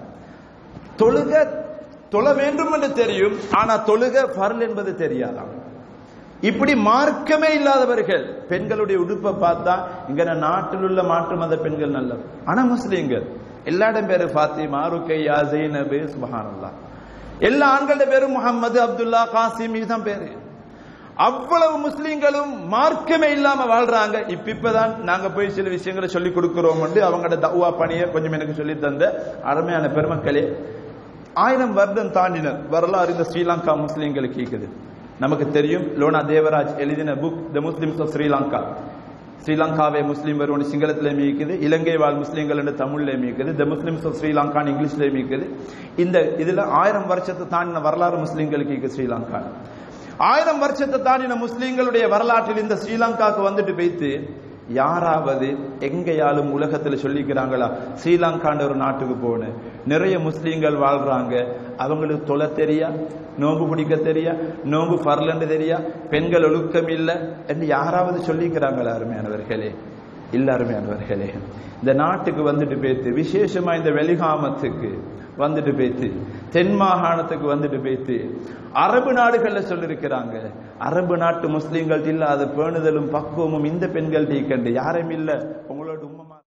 தொழ வேண்டும் என்று தெரியும், ஆனா தொழுக ஃபர்ல் என்பது தெரியாதாம். இப்படி மார்க்கமே இல்லாதவர்கள் பெண்களுடைய உடுப்பை பார்த்தா இங்க நாட்டில் உள்ள மாற்று மத பெண்கள் நல்லது, ஆனா முஸ்லீம்கள் எல்லா இடம் பேரு ஃபாத்திமா, ருக்கையா, ஜெய்னபு, சுப்ஹானல்லாஹ். எல்லா ஆண்களோட பேரும் முகமது, அப்துல்லா, காசிம், இதுதான் பேரு. அவ்வளவு முஸ்லீம்களும் மார்க்கமே இல்லாம வாழ்றாங்க. இப்பதான் நாங்க போய் சில விஷயங்களை சொல்லி கொடுக்கிறோம். அவங்களோட தவா பணியை கொஞ்சம் எனக்கு சொல்லி தந்த அருமையான பெருமக்களே, 1000 வருடம் தாண்டின வரலாறு இந்த ஸ்ரீலங்கா முஸ்லீம்களுக்கு இருக்குது. நமக்கு தெரியும், லோனா தேவராஜ் எழுதின book the Muslims of Sri Lanka. ஸ்ரீலங்காவே முஸ்லீம் வருவன் சிங்களத்திலேயும் இருக்குது, இலங்கை வாழ் முஸ்லீம்கள் என்று தமிழ்லேயும் இருக்குது, த முஸ்லிம்ஸ் ஆஃப் ஸ்ரீலங்கா இங்கிலீஷ்லேயும் இருக்குது. இந்த இதுல 1000 வருஷத்தை தாண்டின வரலாறு முஸ்லீம்களுக்கு இருக்குது ஸ்ரீலங்கா. 1000 வருஷத்தை தாண்டின முஸ்லீம்களுடைய வரலாற்றில் இந்த ஸ்ரீலங்காவுக்கு வந்துட்டு போய்த்து யாராவது எங்கேயாலும் உலகத்துல சொல்லிக்கிறாங்களா ஸ்ரீலங்காண்ட ஒரு நாட்டுக்கு போன நிறைய முஸ்லீம்கள் வாழ்றாங்க, அவங்களுக்கு தொலை தெரியா, நோம்பு பிடிக்க தெரியா, நோம்பு பரலன்னு தெரியா, பெண்கள் ஒழுக்கம் இல்லை என்று யாராவது சொல்லிக்கிறாங்களா? அருமையானவர்களே, இல்ல அருமையானவர்களே, இந்த நாட்டுக்கு வந்துட்டு பேத்து, விசேஷமா இந்த வெளிகாமத்துக்கு வந்துட்டு பேத்து, தென் மாகாணத்துக்கு வந்துட்டு பேத்து, அரபு நாடுகள்ல சொல்லிருக்கிறாங்க, அரபு நாட்டு முஸ்லீம்கள் இல்லாத பேணுதலும் பக்குவமும் இந்த பெண்கள் கண்டு யாரும் இல்ல உங்களோட உம்ம